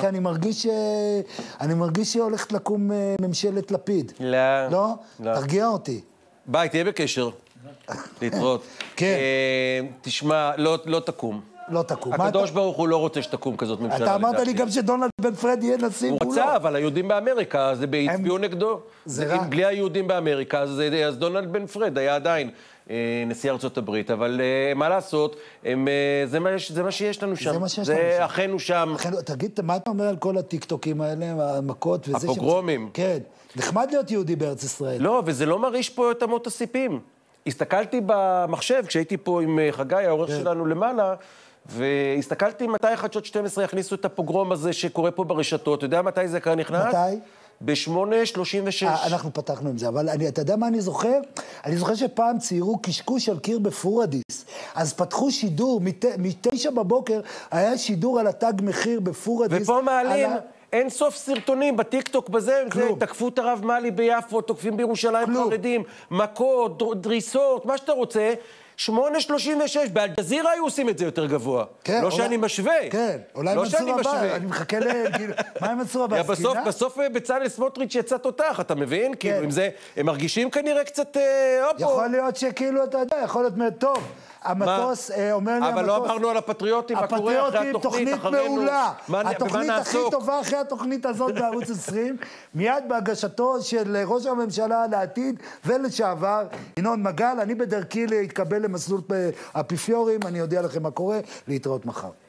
אני מרגיש שהולכת לקום ממשלת לפיד. לא. לא? תרגיע אותי. ביי, תהיה בקשר. להתראות. כן. תשמע, לא תקום. לא תקום. הקדוש ברוך הוא לא רוצה שתקום כזאת ממשלה. אתה אמרת לי גם שדונלד בן פרד יהיה נשיא. הוא רצה, אבל היהודים באמריקה, אז הצביעו נגדו. בלי היהודים באמריקה, אז דונלד בן פרד היה עדיין נשיא ארצות הברית, אבל מה לעשות, זה מה שיש לנו שם. זה אחינו שם. תגיד, מה אתה אומר על כל הטיקטוקים האלה, המכות וזה? הפוגרומים. כן. נחמד להיות יהודי בארץ ישראל. לא, וזה לא מרגיש פה את אמות הסיפים. הסתכלתי במחשב, כשהייתי פה עם חגי, העורך שלנו למעלה, והסתכלתי מתי 1/12 יכניסו את הפוגרום הזה שקורה פה ברשתות. אתה יודע מתי זה כאן נכנס? מתי? ב-8:36. אנחנו פתחנו עם זה, אבל אתה יודע מה אני זוכר? אני זוכר שפעם ציירו קשקוש על קיר בפורדיס, אז פתחו שידור, מ-9 בבוקר היה שידור על התג מחיר בפורדיס. ופה מעלים אין סוף סרטונים בטיקטוק בזה, תקפו את הרב מאלי ביפו, תוקפים בירושלים חרדים, מכות, דריסות, מה שאתה רוצה. 8:36, באל-ג'זירה היו עושים את זה יותר גבוה. לא שאני משווה. כן, אולי מנסור הבא, אני מחכה לגיל... מה עם מנסור הבא? בסוף בצלאל סמוטריץ' יצא תותח, אתה מבין? כאילו, עם זה, הם מרגישים כנראה קצת... יכול להיות שכאילו, אתה יודע, יכול להיות טוב. המטוס, אומר לי המטוס... אבל לא אמרנו על הפטריוטים, מה קורה אחרי התוכנית, תוכנית מעולה. התוכנית הכי טובה אחרי התוכנית הזאת בערוץ 20, מיד בהגשתו של ראש הממשלה לעתיד ולשעבר, ינון מגל, אני בדרכי להתקבל למסלול האפיפיורים, אני אודיע לכם מה קורה, להתראות מחר.